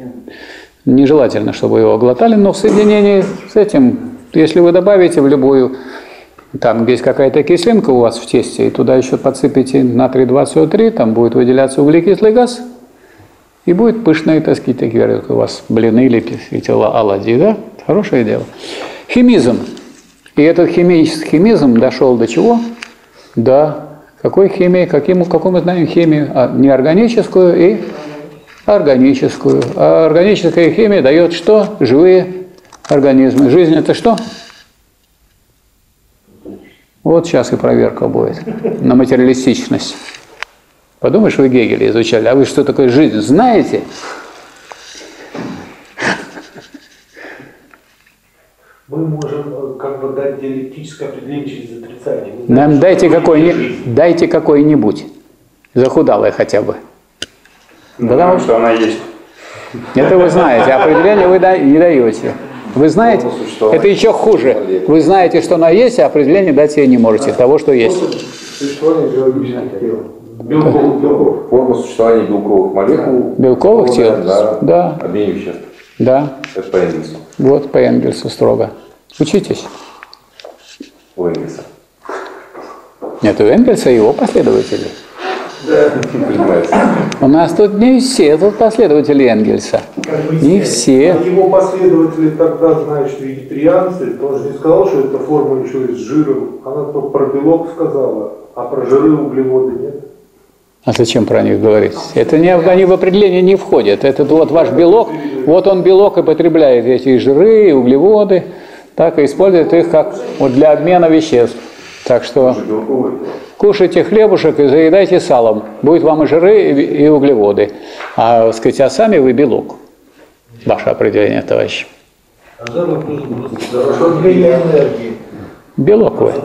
A: нежелательно, чтобы его глотали, но в соединении с этим, если вы добавите в любую Там есть какая-то кислинка у вас в тесте, и туда еще подсыпите натрий двадцать о три, там будет выделяться углекислый газ, и будет пышные, так сказать, такие, говорят, у вас блины или эти оладьи, да? Хорошее дело. Химизм. И этот химический химизм дошел до чего? До какой химии? Каким, какую мы знаем химию? А, неорганическую и органическую. А органическая химия дает что? Живые организмы. Жизнь – это что? Вот сейчас и проверка будет на материалистичность. Подумаешь, вы Гегеля изучали, а вы что такое жизнь знаете?
B: Мы можем как бы дать диалектическое определение через отрицание.
A: Нам дайте какой-нибудь, дайте какой-нибудь, захудалое хотя бы.
H: Потому что она есть.
A: Это вы знаете, определение вы не даете. Вы знаете, это еще хуже. Вы знаете, что она есть, а определение дать ей не можете того, что есть.
G: Существование биологических тел.
C: Белковых, белков. Форма существования белковых молекул.
A: Белковых тел?
C: Да.
A: Да.
C: Обмен веществ.
A: Да.
C: Это по Энгельсу.
A: Вот по Энгельсу строго. Учитесь.
C: У Энгельса.
A: Нет, у Энгельса и его последователи.
C: Да, принимается.
A: У нас тут не все тут последователи Энгельса. Не все.
J: А его последователи тогда знают, что вегетарианцы, он же не сказал, что эта форма еще и с жиром. Она только про белок сказала, а про жиры и углеводы нет.
A: А зачем про них говорить? Это не, они в определение не входят. Это вот ваш белок, вот он белок и потребляет эти жиры, и углеводы, так и использует их как вот для обмена веществ. Так что кушайте хлебушек и заедайте салом. Будет вам и жиры, и углеводы. А, так сказать, а сами вы белок. Ваше определение, товарищи.
D: А жир нужен просто для энергии.
A: Белок вы.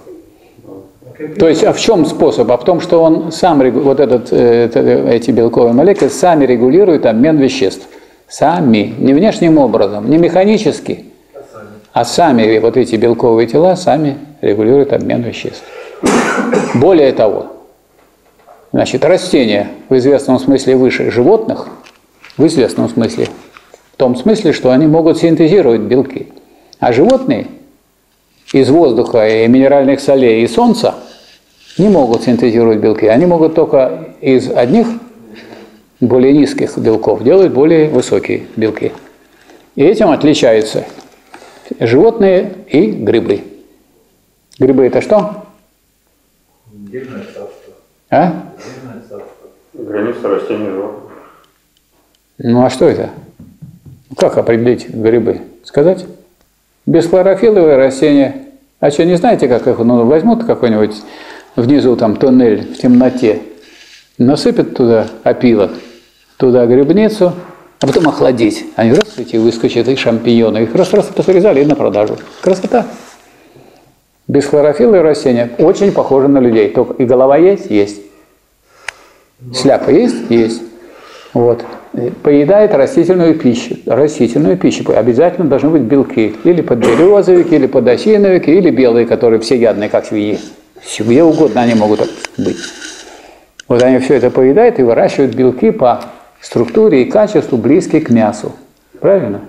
A: То есть, а в чем способ? А в том, что он сам, вот этот, эти белковые молекулы сами регулируют обмен веществ. Сами. Не внешним образом, не механически, а сами вот эти белковые тела сами регулируют обмен веществ. Более того, значит, растения в известном смысле выше животных, в известном смысле, в том смысле, что они могут синтезировать белки. А животные из воздуха и минеральных солей и солнца не могут синтезировать белки. Они могут только из одних более низких белков делать более высокие белки. И этим отличаются животные и грибы. Грибы – это что?
D: Отдельное царство.
A: А?
D: Отдельное царство.
H: Граница растений животных.
A: Ну а что это? Как определить грибы? Сказать? Бесхлорофилловые растения. А что, не знаете, как их? Ну, возьмут какой-нибудь внизу там туннель в темноте, насыпят туда опилок, туда грибницу, а потом охладить. Они здравствуйте, выскочат и шампиньоны. Их раз-раз посрезали и на продажу. Красота. Бесхлорофилловые растения очень похожи на людей. Только и голова есть? Есть. Шляпа есть? Есть. Вот. Поедает растительную пищу. Растительную пищу. Обязательно должны быть белки. Или подберезовики, или подосиновики, или белые, которые всеядные, как свиньи. Где угодно они могут быть. Вот они все это поедают и выращивают белки по структуре и качеству, близкие к мясу. Правильно?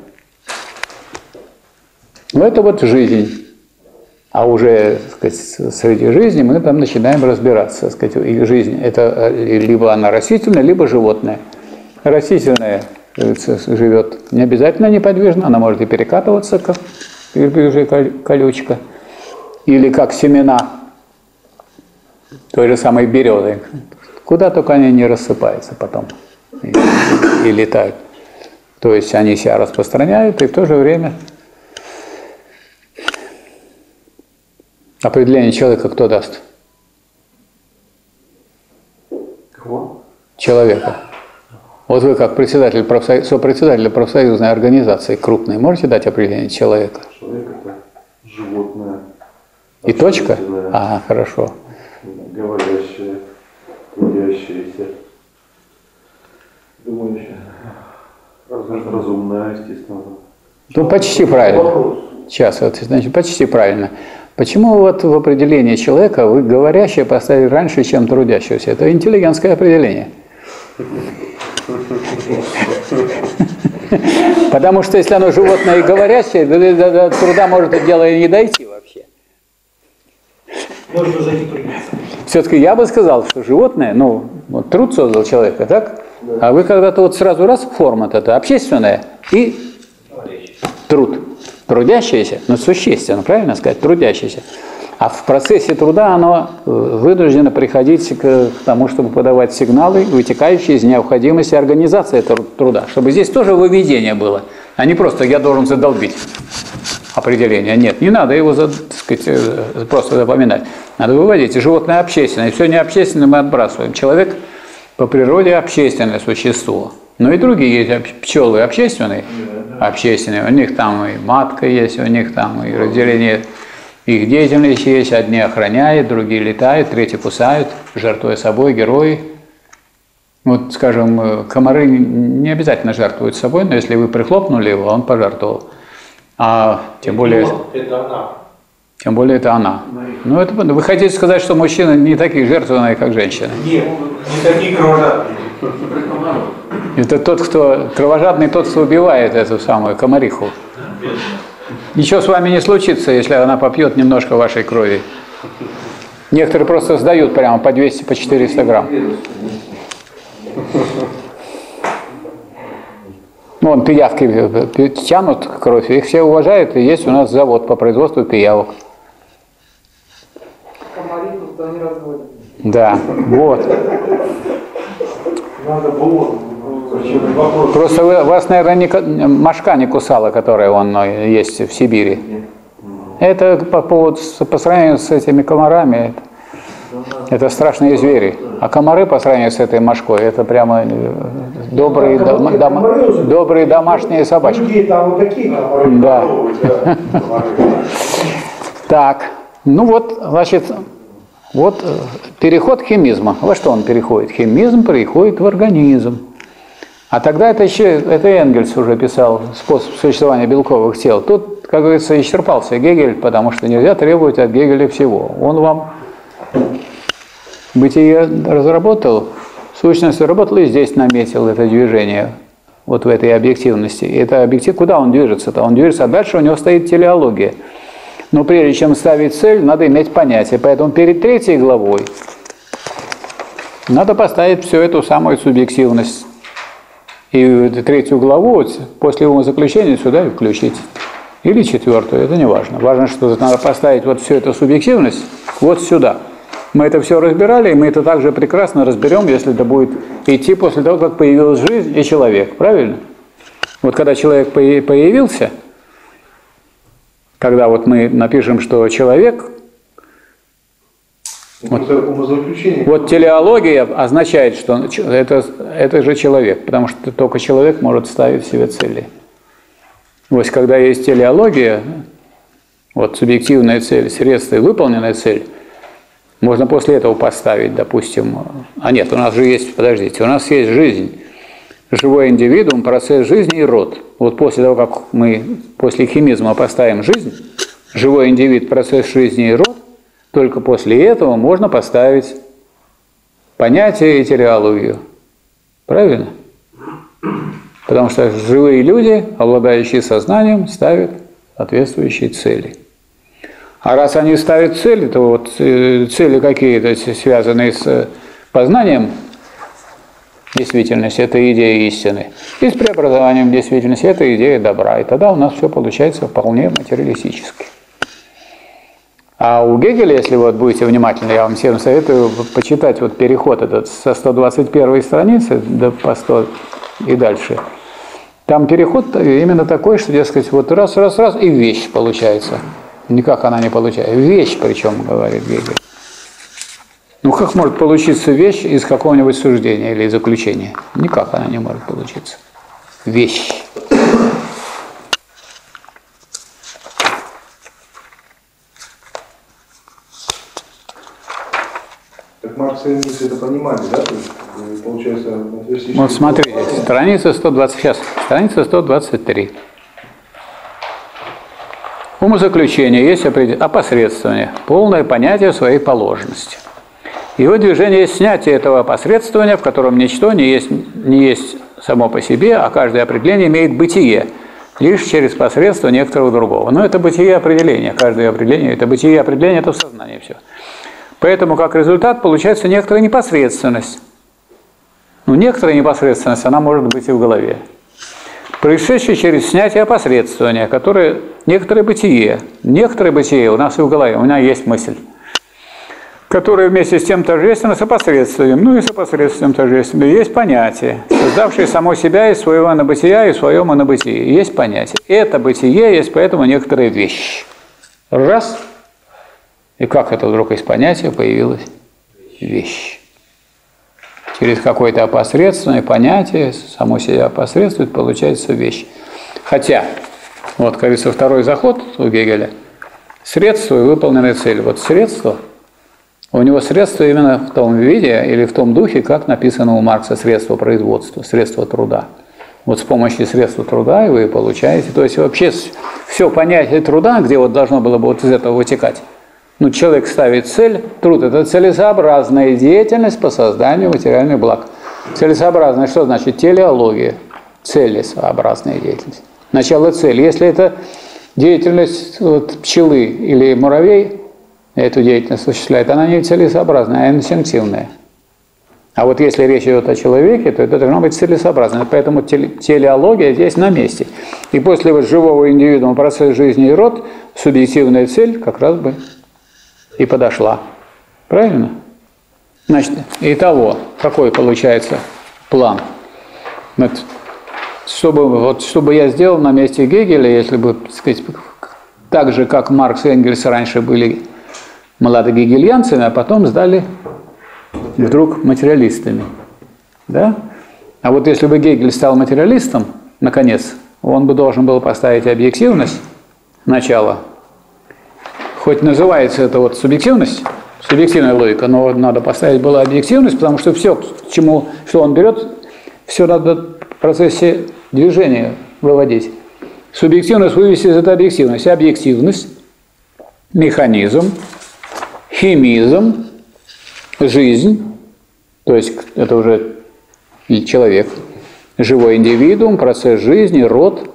A: Ну, это вот жизнь. А уже, так сказать, среди жизни мы там начинаем разбираться. Так сказать, и жизнь это либо она растительная, либо животная. Растительная живет не обязательно неподвижно, она может и перекатываться, как верблюжья колючка, или как семена той же самой березы. Куда только они не рассыпаются потом и, и летают. То есть они себя распространяют, и в то же время определение человека кто даст?
C: Кого?
A: Человека. Вот вы как председатель профсоюз, сопредседатель профсоюзной организации крупной можете дать определение человека?
F: Человек – это животное.
A: И точка? Ага, хорошо.
F: Говорящее, трудящееся,
J: Думающее.
F: разумное, естественно.
A: Ну, почти правильно. Сейчас, вот, значит, почти правильно. Почему вот в определении человека вы говорящее поставили раньше, чем трудящегося? Это интеллигентское определение. Потому что если оно животное и говорящее, до, до, до труда может это дело и не дойти вообще.
B: может уже не пригодится.
A: Все-таки я бы сказал, что животное, ну, вот труд создал человека, так? Да. А вы когда-то вот сразу раз форма это общественная и труд. Трудящееся, ну, существенно, правильно сказать, трудящееся. А в процессе труда оно вынуждено приходить к тому, чтобы подавать сигналы, вытекающие из необходимости организации труда, чтобы здесь тоже выведение было, а не просто я должен задолбить определение. Нет, не надо его, так сказать, просто запоминать. Надо выводить. И животное общественное, и все необщественное мы отбрасываем. Человек по природе общественное существо. Но и другие есть пчелы общественные, общественные. У них там и матка есть, у них там и разделение их деятельности есть. Одни охраняют, другие летают, третьи кусают, жертвуя собой, герои. Вот, скажем, комары не обязательно жертвуют собой, но если вы прихлопнули его, он пожертвовал. А тем более...
J: Это она.
A: Тем более это она. Ну, это, вы хотите сказать, что мужчины не такие жертвенные, как женщины?
J: Нет, не такие кровожадные.
A: Это тот, кто кровожадный, тот, кто убивает эту самую комариху. Ничего с вами не случится, если она попьет немножко вашей крови. Некоторые просто сдают прямо по двести, по четыреста грамм. Вон пиявки тянут кровь, их все уважают, и есть у нас завод по производству пиявок.
E: Комариху кто не разводит.
A: Да, вот.
J: Надо было.
A: Просто вы, вас, наверное, не, мошка не кусала, которая вон есть в Сибири. Это по, поводу, по сравнению с этими комарами, это, это страшные звери. А комары по сравнению с этой мошкой, это прямо добрые,
J: да,
A: дом, дом, добрые домашние собачки.
J: Другие там вот такие комары.
A: Да. Так, ну вот, значит, вот переход химизма. Во что он переходит? Химизм переходит в организм. А тогда это еще, это Энгельс уже писал способ существования белковых тел. Тут, как говорится, исчерпался Гегель, потому что нельзя требовать от Гегеля всего. Он вам бытие разработал, сущность разработал и здесь наметил это движение, вот в этой объективности. И это объектив, куда он движется-то? Он движется, а дальше у него стоит телеология. Но прежде чем ставить цель, надо иметь понятие. Поэтому перед третьей главой надо поставить всю эту самую субъективность. И третью главу после умозаключения сюда и включить. Или четвертую, это не важно. Важно, что надо поставить вот всю эту субъективность вот сюда. Мы это все разбирали, и мы это также прекрасно разберем, если это будет идти после того, как появилась жизнь и человек. Правильно? Вот когда человек появился, когда вот мы напишем, что человек... Вот, вот телеология означает, что это, это же человек, потому что только человек может ставить себе цели. Вот когда есть телеология, вот субъективная цель, средство и выполненная цель, можно после этого поставить, допустим, а нет, у нас же есть, подождите, у нас есть жизнь, живой индивидуум, процесс жизни и род. Вот после того, как мы после химизма поставим жизнь, живой индивид, процесс жизни и род, только после этого можно поставить понятие и телеологию. Правильно? Потому что живые люди, обладающие сознанием, ставят соответствующие цели. А раз они ставят цели, то вот цели какие-то, связанные с познанием действительности, это идея истины, и с преобразованием действительности, это идея добра. И тогда у нас все получается вполне материалистически. А у Гегеля, если вот будете внимательны, я вам всем советую почитать вот переход этот со сто двадцать первой страницы до по сто и дальше. Там переход именно такой, что, дескать, вот раз, раз, раз, и вещь получается. Никак она не получается. Вещь, причем, говорит Гегель. Ну, как может получиться вещь из какого-нибудь суждения или заключения? Никак она не может получиться. Вещь.
G: Так Маркс и Энгельс это понимали, да? То есть, получается, материалистический...
A: Вот смотрите, страница сто двадцать, сейчас, страница сто двадцать три. Умозаключение есть опосредствование, полное понятие своей положенности. Его движение есть снятие этого опосредствования, в котором ничто не есть, не есть само по себе, а каждое определение имеет бытие, лишь через посредство некоторого другого. Но это бытие определения, каждое определение, это бытие определения, это в сознании все. Поэтому как результат получается некоторая непосредственность. Ну, некоторая непосредственность, она может быть и в голове. Происшедшее через снятие опосредствования, которое некоторое бытие, некоторое бытие у нас и в голове, у меня есть мысль, которое вместе с тем тождественно с опосредствием, ну и с опосредствием тождественно. Есть понятие, создавшее само себя из своего набытия и в своем набытии. Есть понятие. Это бытие есть поэтому некоторая вещь. Раз. И как это вдруг из понятия появилась вещь? Через какое-то опосредственное понятие, само себя опосредствует, получается вещь. Хотя, вот, кажется, второй заход у Гегеля, средство и выполненная цель. Вот средство, у него средство именно в том виде или в том духе, как написано у Маркса, средство производства, средство труда. Вот с помощью средства труда и вы получаете, то есть вообще все понятие труда, где вот должно было бы вот из этого вытекать. Ну, человек ставит цель, труд – это целесообразная деятельность по созданию материальных благ. Целесообразная, что значит? Телеология. Целесообразная деятельность. Начало цели. Если это деятельность вот, пчелы или муравей, эту деятельность осуществляет, она не целесообразная, а инстинктивная. А вот если речь идет о человеке, то это должно быть целесообразно. Поэтому телеология здесь на месте. И после вот живого индивидуума процесс жизни и род, субъективная цель как раз бы и подошла. Правильно? Значит, итого, какой получается план? Вот, чтобы, вот, чтобы я сделал на месте Гегеля, если бы, так сказать, так же, как Маркс и Энгельс раньше были младогегельянцами, а потом сдали вдруг материалистами. Да? А вот если бы Гегель стал материалистом, наконец, он бы должен был поставить объективность, начало. Хоть называется это вот субъективность, субъективная логика, но надо поставить было объективность, потому что все, к чему, что он берет, все надо в процессе движения выводить. Субъективность вывести из этой объективности. Объективность, механизм, химизм, жизнь, то есть это уже человек, живой индивидуум, процесс жизни, род,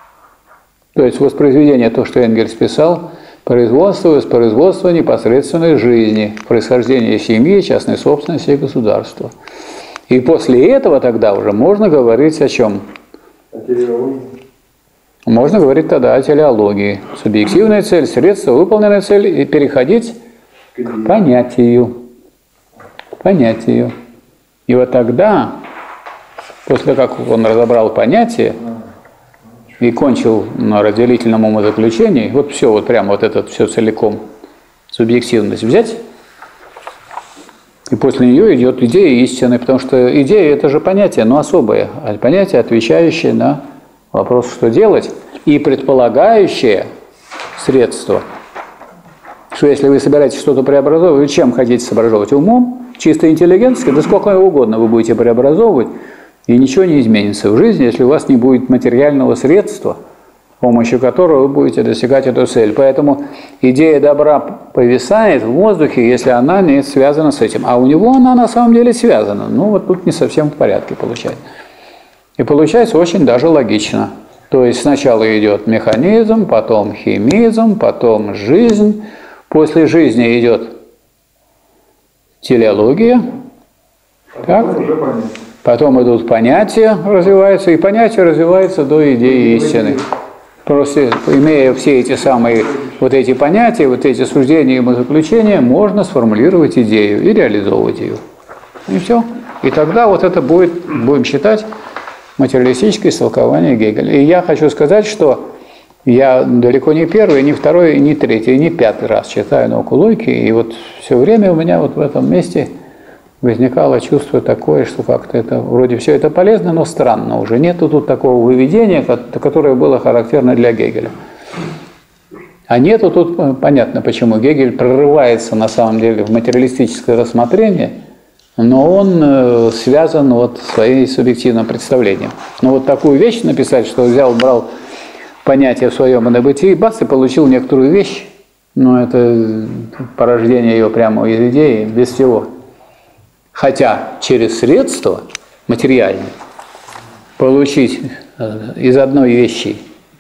A: то есть воспроизведение, то, что Энгельс писал, производство, воспроизводство непосредственной жизни, происхождение семьи, частной собственности и государства. И после этого тогда уже можно говорить о чем?
G: О телеологии.
A: Можно говорить тогда о телеологии. Субъективная цель, средство, выполненная цель, и переходить к понятию. К понятию. И вот тогда, после как он разобрал понятие, и кончил на разделительном умозаключении, вот все, вот прямо вот это все целиком, субъективность взять, и после нее идет идея истины, потому что идея – это же понятие, но особое, а понятие, отвечающее на вопрос, что делать, и предполагающее средство, что если вы собираетесь что-то преобразовывать, вы чем хотите преобразовывать? Умом, чисто интеллигентски, да сколько угодно вы будете преобразовывать, и ничего не изменится в жизни, если у вас не будет материального средства, с помощью которого вы будете достигать эту цель. Поэтому идея добра повисает в воздухе, если она не связана с этим. А у него она на самом деле связана. Ну вот тут не совсем в порядке получается. И получается очень даже логично. То есть сначала идет механизм, потом химизм, потом жизнь. После жизни идет телеология. Так? Потом идут понятия, развиваются, и понятие развивается до идеи истины. Просто имея все эти самые, вот эти понятия, вот эти суждения и умозаключения, можно сформулировать идею и реализовывать ее. И все. И тогда вот это будет, будем считать, материалистическое истолкование Гегеля. И я хочу сказать, что я далеко не первый, не второй, не третий, не пятый раз читаю науку логики, и вот все время у меня вот в этом месте возникало чувство такое, что как-то это, вроде все это полезно, но странно уже. Нету тут такого выведения, которое было характерно для Гегеля. А нету тут, понятно, почему Гегель прорывается на самом деле в материалистическое рассмотрение, но он связан вот своим субъективным представлением. Но вот такую вещь написать, что взял, брал понятие в своем инобытии, бац, и получил некоторую вещь, но это порождение ее прямо из идеи, без всего. Хотя через средства материальные получить из одной вещи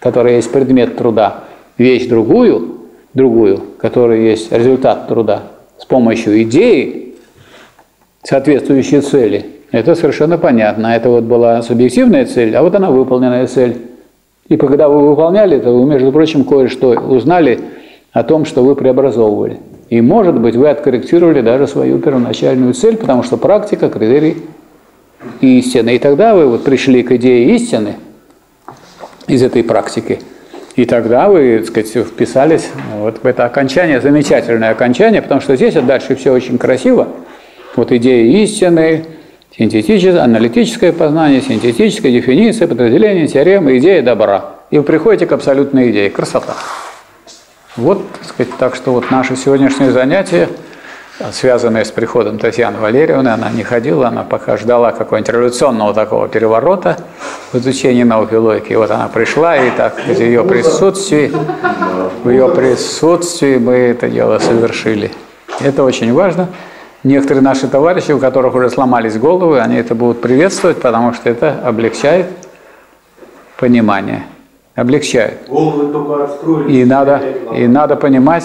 A: которая есть предмет труда, вещь другую, другую, которая есть результат труда, с помощью идеи, соответствующей цели, это совершенно понятно. Это вот была субъективная цель, а вот она выполненная цель. И когда вы выполняли это, вы, между прочим, кое-что узнали о том, что вы преобразовывали. И, может быть, вы откорректировали даже свою первоначальную цель, потому что практика – критерий истины. И тогда вы вот пришли к идее истины из этой практики. И тогда вы, так сказать, вписались вот в это окончание, замечательное окончание, потому что здесь дальше все очень красиво. Вот идея истины, синтетическое, аналитическое познание, синтетическая дефиниция, подразделение, теорема, идея добра. И вы приходите к абсолютной идее. Красота. Вот, так сказать, так что вот наше сегодняшнее занятие, связанное с приходом Татьяны Валерьевны, она не ходила, она пока ждала какого-нибудь революционного такого переворота в изучении науки логики. И вот она пришла, и так в ее присутствии, в ее присутствии мы это дело совершили. Это очень важно. Некоторые наши товарищи, у которых уже сломались головы, они это будут приветствовать, потому что это облегчает понимание. Облегчает.
J: Головы только отстроились.
A: И надо, и надо понимать,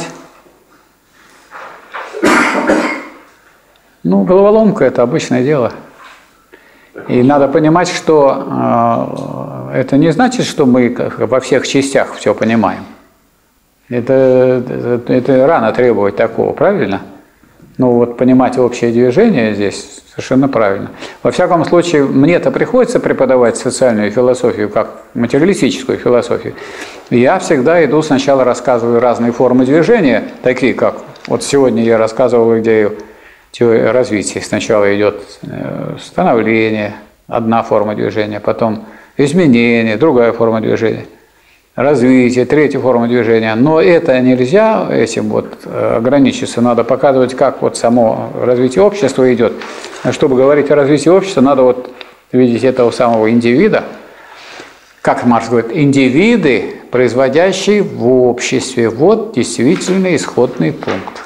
A: ну, головоломка – это обычное дело. И надо понимать, что э, это не значит, что мы во всех частях все понимаем. Это, это, это рано требовать такого, правильно? Ну вот понимать общее движение здесь совершенно правильно. Во всяком случае, мне-то приходится преподавать социальную философию, как материалистическую философию. Я всегда иду, сначала рассказываю разные формы движения, такие как, вот сегодня я рассказывал идею теории развития. Сначала идет становление, одна форма движения, потом изменение, другая форма движения. Развитие, третья форма движения. Но это нельзя этим вот ограничиться. Надо показывать, как вот само развитие общества идет. Чтобы говорить о развитии общества, надо вот видеть этого самого индивида. Как Маркс говорит, индивиды, производящие в обществе. Вот действительно исходный пункт.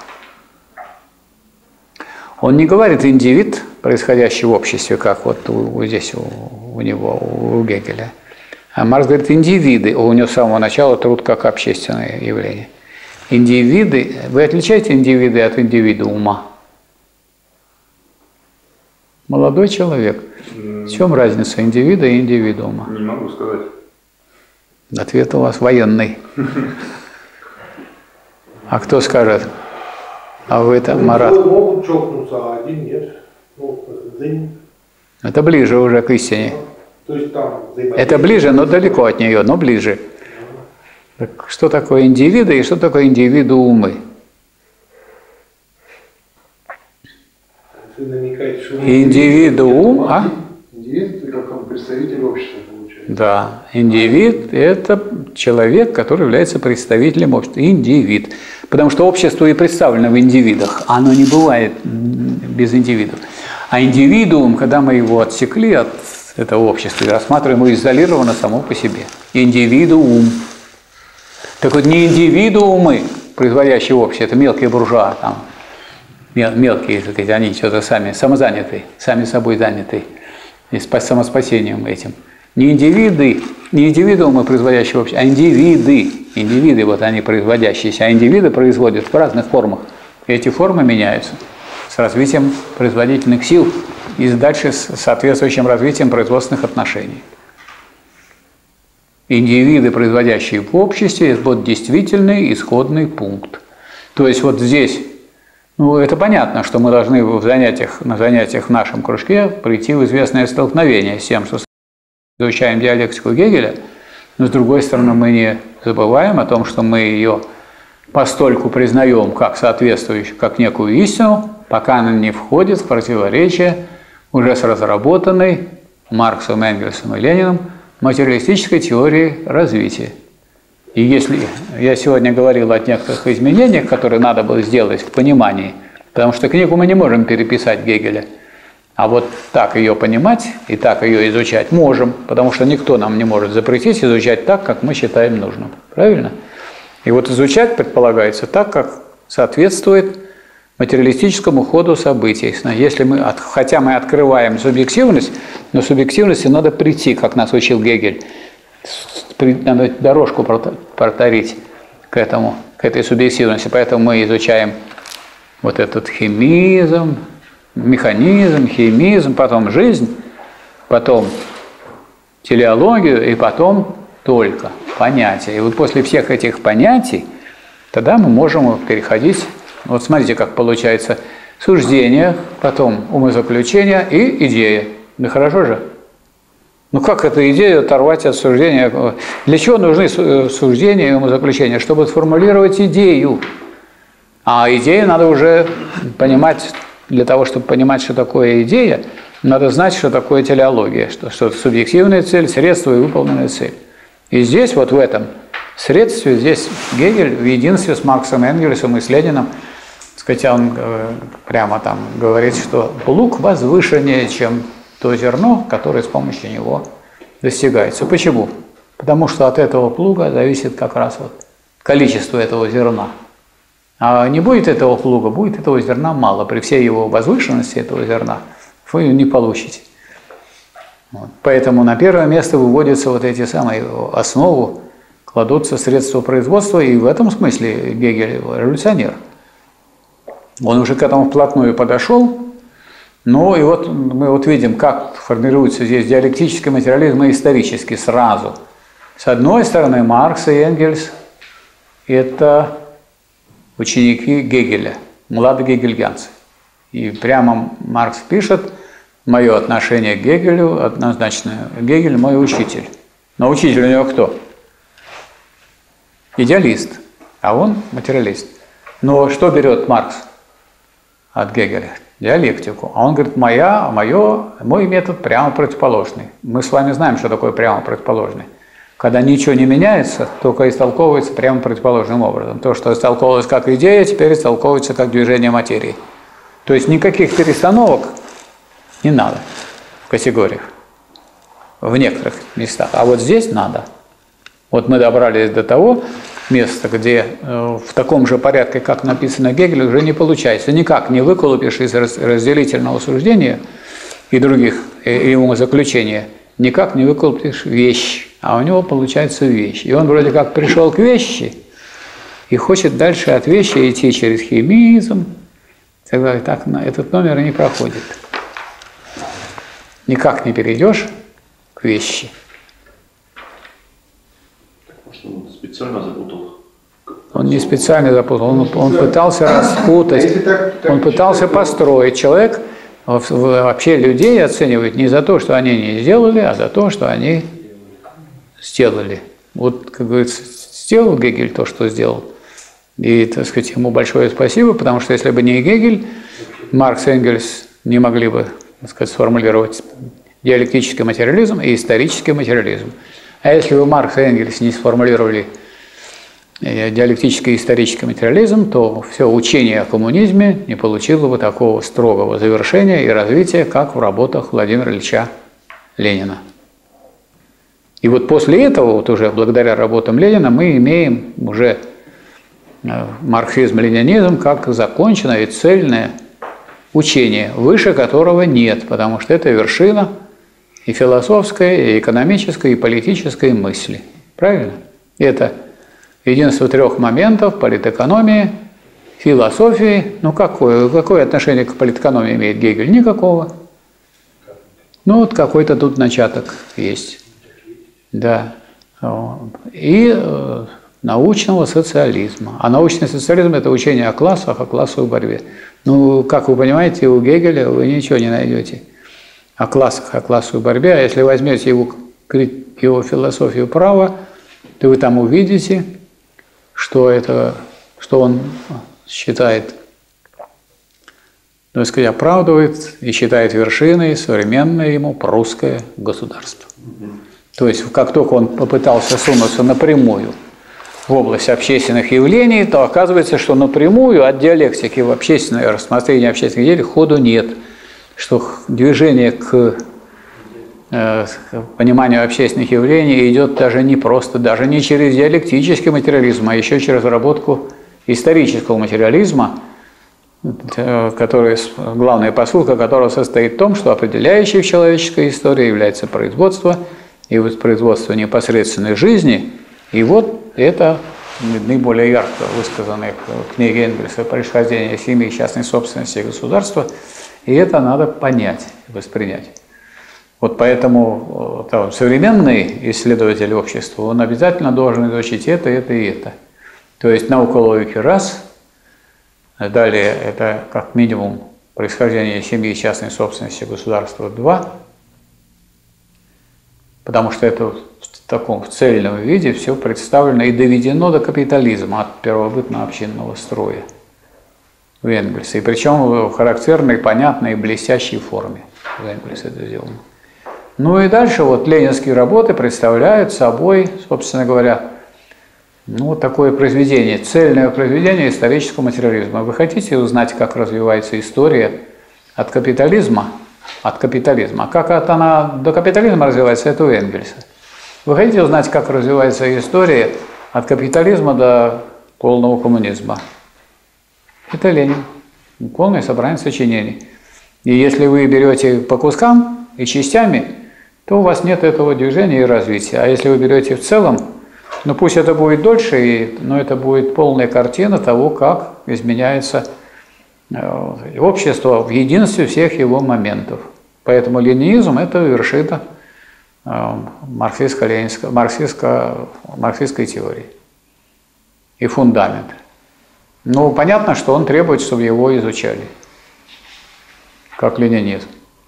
A: Он не говорит индивид, происходящий в обществе, как вот у, здесь у, у него, у Гегеля. А Маркс говорит, индивиды, у него с самого начала труд как общественное явление. Индивиды, вы отличаете индивиды от индивидуума? Молодой человек. В чем разница индивида и индивидуума?
H: Не могу сказать.
A: Ответ у вас военный. А кто скажет? А вы это, Марат?
J: Могут чокнуться, а один нет.
A: Это ближе уже к истине.
J: То есть там
A: это ближе, но далеко от нее, но ближе. Так что такое индивиды и что такое индивидуумы?
J: Вы намекаете, что
A: индивидуум, а?
G: Индивид – это как он представитель общества, получается.
A: Да, индивид – это человек, который является представителем общества. Индивид. Потому что общество и представлено в индивидах. Оно не бывает без индивидов. А индивидуум, когда мы его отсекли от этого общества и рассматриваем его изолированно само по себе. Индивидуум. Так вот, не индивидуумы, производящие общество, это мелкие буржуа, там, мелкие, так сказать, они что-то сами, самозанятые, сами собой занятые, и самоспасением этим. Не индивиды, не индивидуумы, производящие общество, а индивиды. Индивиды, вот они производящиеся, а индивиды производят в разных формах. И эти формы меняются с развитием производительных сил и дальше с соответствующим развитием производственных отношений. Индивиды, производящие в обществе, это вот действительный исходный пункт. То есть вот здесь, ну это понятно, что мы должны в занятиях, на занятиях в нашем кружке прийти в известное столкновение с тем, что изучаем диалектику Гегеля, но с другой стороны мы не забываем о том, что мы ее постольку признаем как соответствующую, как некую истину, пока она не входит в противоречие уже с разработанной Марксом, Энгельсом и Лениным материалистической теории развития. И если я сегодня говорил о некоторых изменениях, которые надо было сделать в понимании, потому что книгу мы не можем переписать Гегеля, а вот так ее понимать и так ее изучать можем, потому что никто нам не может запретить изучать так, как мы считаем нужным. Правильно? И вот изучать предполагается так, как соответствует материалистическому ходу событий. Если мы, хотя мы открываем субъективность, но субъективности надо прийти, как нас учил Гегель, надо дорожку проторить к этому, к этой субъективности. Поэтому мы изучаем вот этот химизм, механизм, химизм, потом жизнь, потом телеологию и потом только понятия. И вот после всех этих понятий тогда мы можем переходить, вот смотрите, как получается, суждение, потом умозаключение и идея. Да хорошо же? Ну как эту идею оторвать от суждения? Для чего нужны суждения и умозаключения? Чтобы сформулировать идею. А идею надо уже понимать, для того, чтобы понимать, что такое идея, надо знать, что такое телеология, что, что это субъективная цель, средство и выполненная цель. И здесь, вот в этом средстве, здесь Гегель в единстве с Марксом Энгельсом и с Лениным, хотя он э, прямо там говорит, что плуг возвышеннее, чем то зерно, которое с помощью него достигается. Почему? Потому что от этого плуга зависит как раз вот количество этого зерна. А не будет этого плуга, будет этого зерна мало. При всей его возвышенности этого зерна вы не получите. Вот. Поэтому на первое место выводятся вот эти самые основу, кладутся средства производства, и в этом смысле Гегель революционер. Он уже к этому вплотную подошел. Ну и вот мы вот видим, как формируется здесь диалектический материализм и исторический сразу. С одной стороны, Маркс и Энгельс – это ученики Гегеля, младогегельянцы. И прямо Маркс пишет: мое отношение к Гегелю однозначно. Гегель – мой учитель. Но учитель у него кто? Идеалист, а он материалист. Но что берет Маркс от Гегеля? Диалектику. А он говорит, моя, мое, мой метод прямо противоположный. Мы с вами знаем, что такое прямо противоположный. Когда ничего не меняется, только истолковывается прямо противоположным образом. То, что истолковывалось как идея, теперь истолковывается как движение материи. То есть никаких перестановок не надо в категориях, в некоторых местах. А вот здесь надо. Вот мы добрались до того места, где э, в таком же порядке, как написано Гегель, уже не получается. Никак не выколупишь из разделительного суждения и других, и умозаключения, никак не выколупишь вещь. А у него получается вещь. И он вроде как пришел к вещи и хочет дальше от вещи идти через химизм. Тогда так этот номер и не проходит. Никак не перейдешь к вещи.
F: Он специально запутал.
A: Он не специально запутал, он, он пытался распутать, он пытался построить. Человек вообще людей оценивает не за то, что они не сделали, а за то, что они сделали. Вот, как говорится, сделал Гегель то, что сделал. И, так сказать, ему большое спасибо, потому что если бы не Гегель, Маркс и Энгельс не могли бы, так сказать, сформулировать диалектический материализм и исторический материализм. А если бы Маркс и Энгельс не сформулировали диалектический и исторический материализм, то все учение о коммунизме не получило бы такого строгого завершения и развития, как в работах Владимира Ильича Ленина. И вот после этого, вот уже благодаря работам Ленина, мы имеем уже марксизм-ленинизм как законченное и цельное учение, выше которого нет, потому что это вершина и философской, и экономической, и политической мысли. Правильно? Это единство трех моментов: политэкономии, философии. Ну какое, какое отношение к политэкономии имеет Гегель? Никакого. Ну вот какой-то тут начаток есть. Да. И э, научного социализма. А научный социализм – это учение о классах, о классовой борьбе. Ну, как вы понимаете, у Гегеля вы ничего не найдете о классах, о классовой борьбе. А если возьмете его, его философию права, то вы там увидите, что, это, что он считает, так сказать, оправдывает и считает вершиной современное ему прусское государство. То есть, как только он попытался сунуться напрямую в область общественных явлений, то оказывается, что напрямую от диалектики в общественное рассмотрение общественных явлений ходу нет. Что движение к, э, к пониманию общественных явлений идет даже не просто, даже не через диалектический материализм, а еще через разработку исторического материализма, э, который, главная посылка которого состоит в том, что определяющей в человеческой истории является производство и воспроизводства непосредственной жизни. И вот это наиболее ярко высказанные в книге Энгельса «Происхождение семьи, частной собственности и государства». И это надо понять, воспринять. Вот поэтому там, современный исследователь общества, он обязательно должен изучить это, это и это. То есть наука логики раз, далее это как минимум происхождение семьи, частной собственности, государства два, потому что это в таком в цельном виде все представлено и доведено до капитализма от первобытно-общинного строя в Энгельсе. И причем в характерной, понятной, блестящей форме в Энгельсе это сделано. Ну и дальше вот ленинские работы представляют собой, собственно говоря, ну, вот такое произведение, цельное произведение исторического материализма. Вы хотите узнать, как развивается история от капитализма? От капитализма. Как от она до капитализма развивается, это у Энгельса. Вы хотите узнать, как развивается история от капитализма до полного коммунизма? Это Ленин. Полное собрание сочинений. И если вы берете по кускам и частями, то у вас нет этого движения и развития. А если вы берете в целом, ну пусть это будет дольше, и, но это будет полная картина того, как изменяется э, общество в единстве всех его моментов. Поэтому ленинизм – это вершина э, марксистско-ленинской, марксистско, марксистской теории и фундамент. Ну, понятно, что он требует, чтобы его изучали, как ленинизм.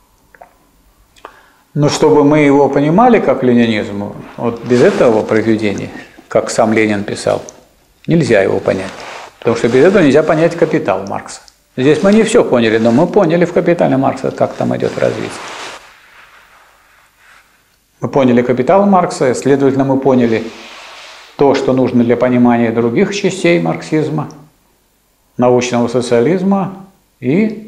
A: Но чтобы мы его понимали как ленинизм, вот без этого произведения, как сам Ленин писал, нельзя его понять. Потому что без этого нельзя понять капитал Маркса. Здесь мы не все поняли, но мы поняли в капитале Маркса, как там идет развитие. Мы поняли капитал Маркса, следовательно, мы поняли то, что нужно для понимания других частей марксизма, научного социализма и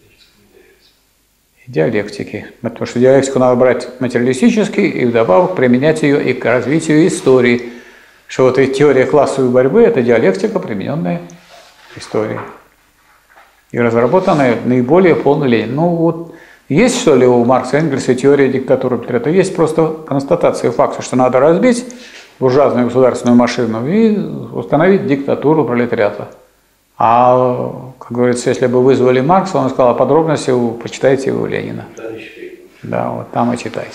A: диалектики. Потому что диалектику надо брать материалистически и вдобавок применять ее и к развитию истории. Что вот и теория классовой борьбы – это диалектика, примененная к истории. И разработанная наиболее полно Ленин. Ну вот есть, что ли, у Маркса и Энгельса теория диктатуры пролетариата? Есть просто констатация факта, что надо разбить буржуазную государственную машину и установить диктатуру пролетариата. А, как говорится, если бы вызвали Маркса, он сказал, а подробности вы почитайте у Ленина. Да, вот там и читайте.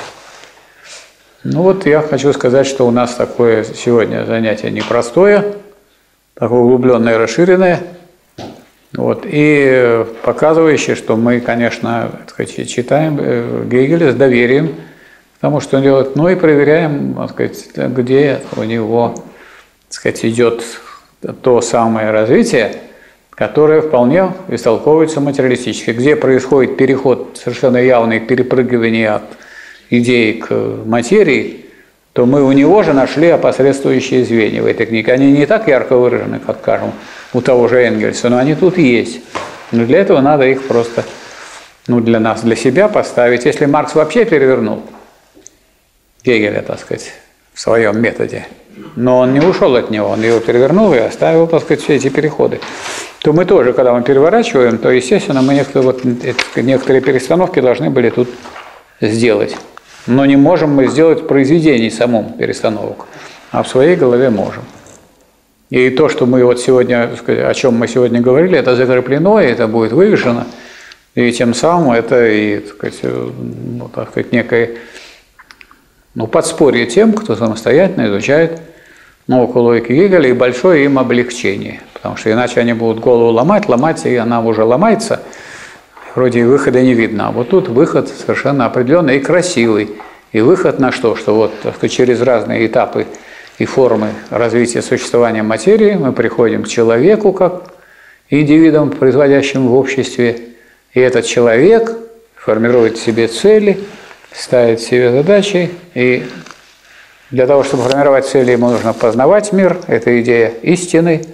A: Ну вот я хочу сказать, что у нас такое сегодня занятие непростое, такое углубленное, расширенное, вот, и показывающее, что мы, конечно, так сказать, читаем Гегеля с доверием к тому, что он делает, но и проверяем, так сказать, где у него, так сказать, идет то самое развитие, которое вполне истолковывается материалистически, где происходит переход совершенно явный, перепрыгивание от идеи к материи, то мы у него же нашли опосредствующие звенья в этой книге. Они не так ярко выражены, как, скажем, у того же Энгельса, но они тут есть. Но для этого надо их просто, ну, для нас, для себя поставить. Если Маркс вообще перевернул Гегеля, так сказать, в своем методе, но он не ушел от него, он его перевернул и оставил, так сказать, все эти переходы, то мы тоже, когда мы переворачиваем, то, естественно, мы некоторые, вот, некоторые перестановки должны были тут сделать. Но не можем мы сделать в произведении самом перестановок, а в своей голове можем. И то, что мы вот сегодня, о чем мы сегодня говорили, это закреплено, и это будет вывешено, и тем самым это и, так сказать, ну, так сказать, некое, ну, подспорье тем, кто самостоятельно изучает науку логики Гегеля, и большое им облегчение. Потому что иначе они будут голову ломать, ломать, и она уже ломается, вроде и выхода не видно. А вот тут выход совершенно определенный и красивый. И выход на что? Что вот, так сказать, через разные этапы и формы развития существования материи мы приходим к человеку как индивидам, производящим в обществе. И этот человек формирует себе цели, ставит себе задачи. И для того, чтобы формировать цели, ему нужно познавать мир, это идея истины.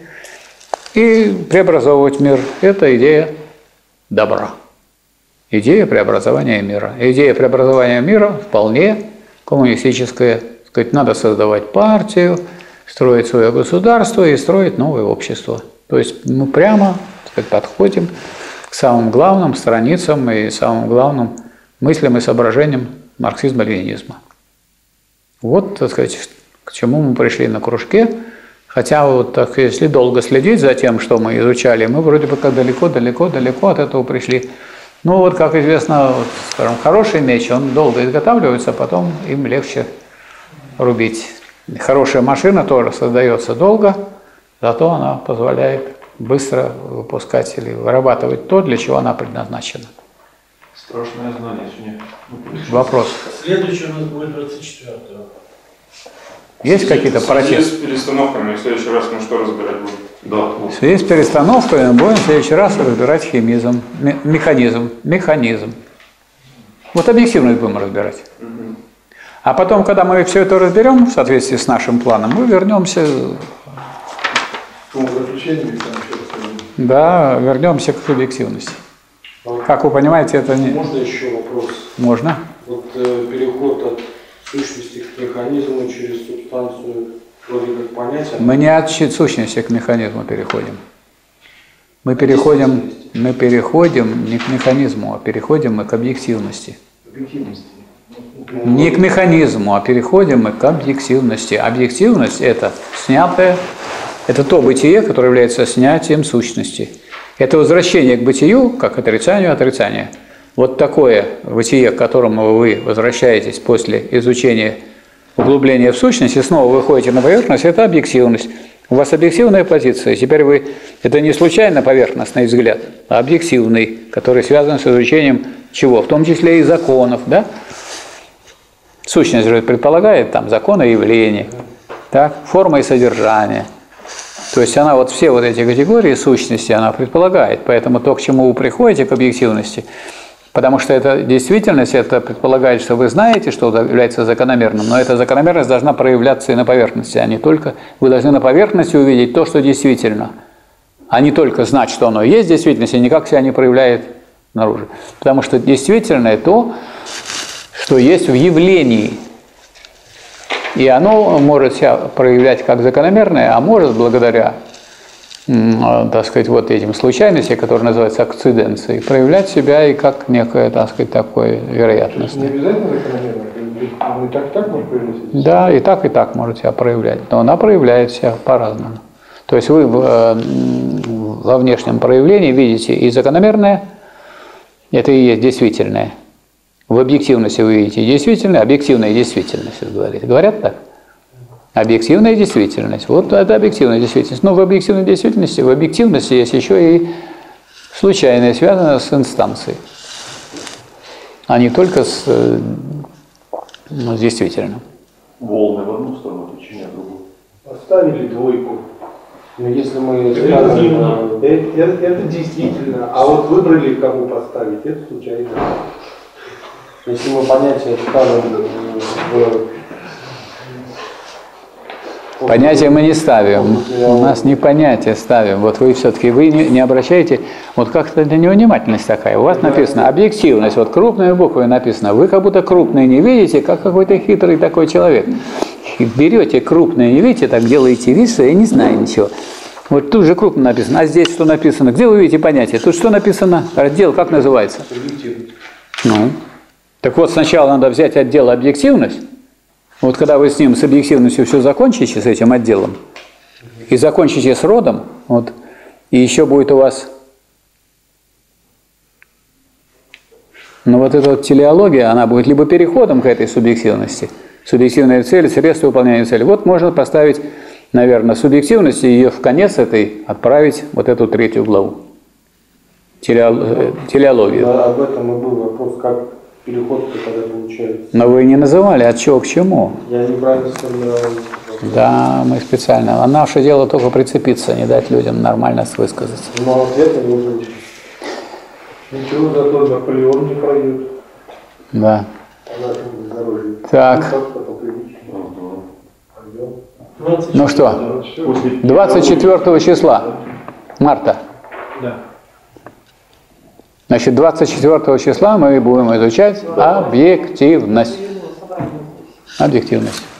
A: И преобразовывать мир – это идея добра. Идея преобразования мира. Идея преобразования мира вполне коммунистическая. Так сказать, надо создавать партию, строить свое государство и строить новое общество. То есть мы прямо, так сказать, подходим к самым главным страницам и самым главным мыслям и соображениям марксизма-ленинизма. Вот, так сказать, к чему мы пришли на кружке. Хотя вот так, если долго следить за тем, что мы изучали, мы вроде бы как далеко-далеко-далеко от этого пришли. Ну вот, как известно, вот, скажем, хороший меч, он долго изготавливается, потом им легче рубить. Хорошая машина тоже создается долго, зато она позволяет быстро выпускать или вырабатывать то, для чего она предназначена.
D: Страшное знание сегодня.
A: Вопрос.
B: Следующий у нас будет двадцать четвёртого.
A: Есть какие-то протесты?
H: С перестановками, в следующий раз мы что разбирать будем?
F: Да.
A: В связи с перестановкой мы будем в следующий раз разбирать химизм, механизм, механизм. Вот объективность будем разбирать.
H: Угу.
A: А потом, когда мы все это разберем в соответствии с нашим планом, мы вернемся, да, вернемся к объективности. Как вы понимаете, это не...
J: Можно еще вопрос?
A: Можно.
J: Вот э, переход от сущности к механизму через субстанцию вроде как понятия.
A: Мы не от сущности к механизму переходим. Мы переходим, мы переходим не к механизму, а переходим мы к объективности.
J: Объективности.
A: Не к механизму, а переходим мы к объективности. Объективность – это снятое, это то бытие, которое является снятием сущности. Это возвращение к бытию, как отрицанию отрицания. Вот такое бытие, к которому вы возвращаетесь после изучения углубления в сущность, и снова выходите на поверхность, это объективность. У вас объективная позиция. Теперь вы, это не случайно поверхностный взгляд, а объективный, который связан с изучением чего? В том числе и законов, да? Сущность же предполагает там законы явления, так? Форма и содержание. То есть она вот все вот эти категории сущности, она предполагает. Поэтому то, к чему вы приходите, к объективности, потому что это действительность, это предполагает, что вы знаете, что является закономерным, но эта закономерность должна проявляться и на поверхности, а не только... Вы должны на поверхности увидеть то, что действительно, а не только знать, что оно есть в действительности, и никак себя не проявляет наружу. Потому что действительное то, что есть в явлении. И оно может себя проявлять как закономерное, а может благодаря, так сказать, вот этим случайностям, которые называются акциденцией, проявлять себя и как некое, так сказать, такое вероятность.
G: Не обязательно закономерно, и так и так может проявляться?
A: Да, и так, и так может себя проявлять, но она проявляет себя по-разному. То есть вы во внешнем проявлении видите и закономерное, это и есть действительное. В объективности вы видите действительное, объективная действительность, говорит. Говорят так? Объективная действительность. Вот это объективная действительность. Но в объективной действительности, в объективности есть еще и случайное, связанное с инстанцией, а не только с, ну, с действительным.
F: Волны в одну сторону, течение в другую.
J: Поставили двойку. Но если мы...
B: Это, это, это действительно. А вот выбрали, кому поставить, это случайно.
J: Если мы понятие ставим в...
A: Понятия мы не ставим. У нас не понятия ставим. Вот вы все-таки вы не, не обращаете... Вот как-то это невнимательность такая. У вас написано объективность. Вот крупными буквами написано. Вы как будто крупные не видите, как какой-то хитрый такой человек. Берете крупные не видите, так делаете вид, что я не знаю ничего. Вот тут же крупно написано. А здесь что написано? Где вы видите понятие? Тут что написано? Раздел как называется? Ну... Так вот, сначала надо взять отдел объективность. Вот когда вы с ним, с объективностью все закончите, с этим отделом, и закончите с родом, вот, и еще будет у вас, ну вот эта вот телеология, она будет либо переходом к этой субъективности, субъективная цель, средства выполнения цели. Вот можно поставить, наверное, субъективность и ее в конец этой отправить вот эту третью главу. Телео... Телеологию.
J: Да, об этом и был вопрос, как переход-то когда получается.
A: Но вы не называли, от чего к чему.
J: Я неправильно сформировал.
A: Да, мы специально. А наше дело только прицепиться, не дать людям нормально высказаться.
J: Но ответа не получил.
B: Ничего, зато Наполеон не пройдет.
A: Да.
J: По нашему здоровью.
A: Так. Ну что, двадцать четвёртого числа марта.
B: Да.
A: Значит, двадцать четвёртого числа мы будем изучать объективность. Объективность.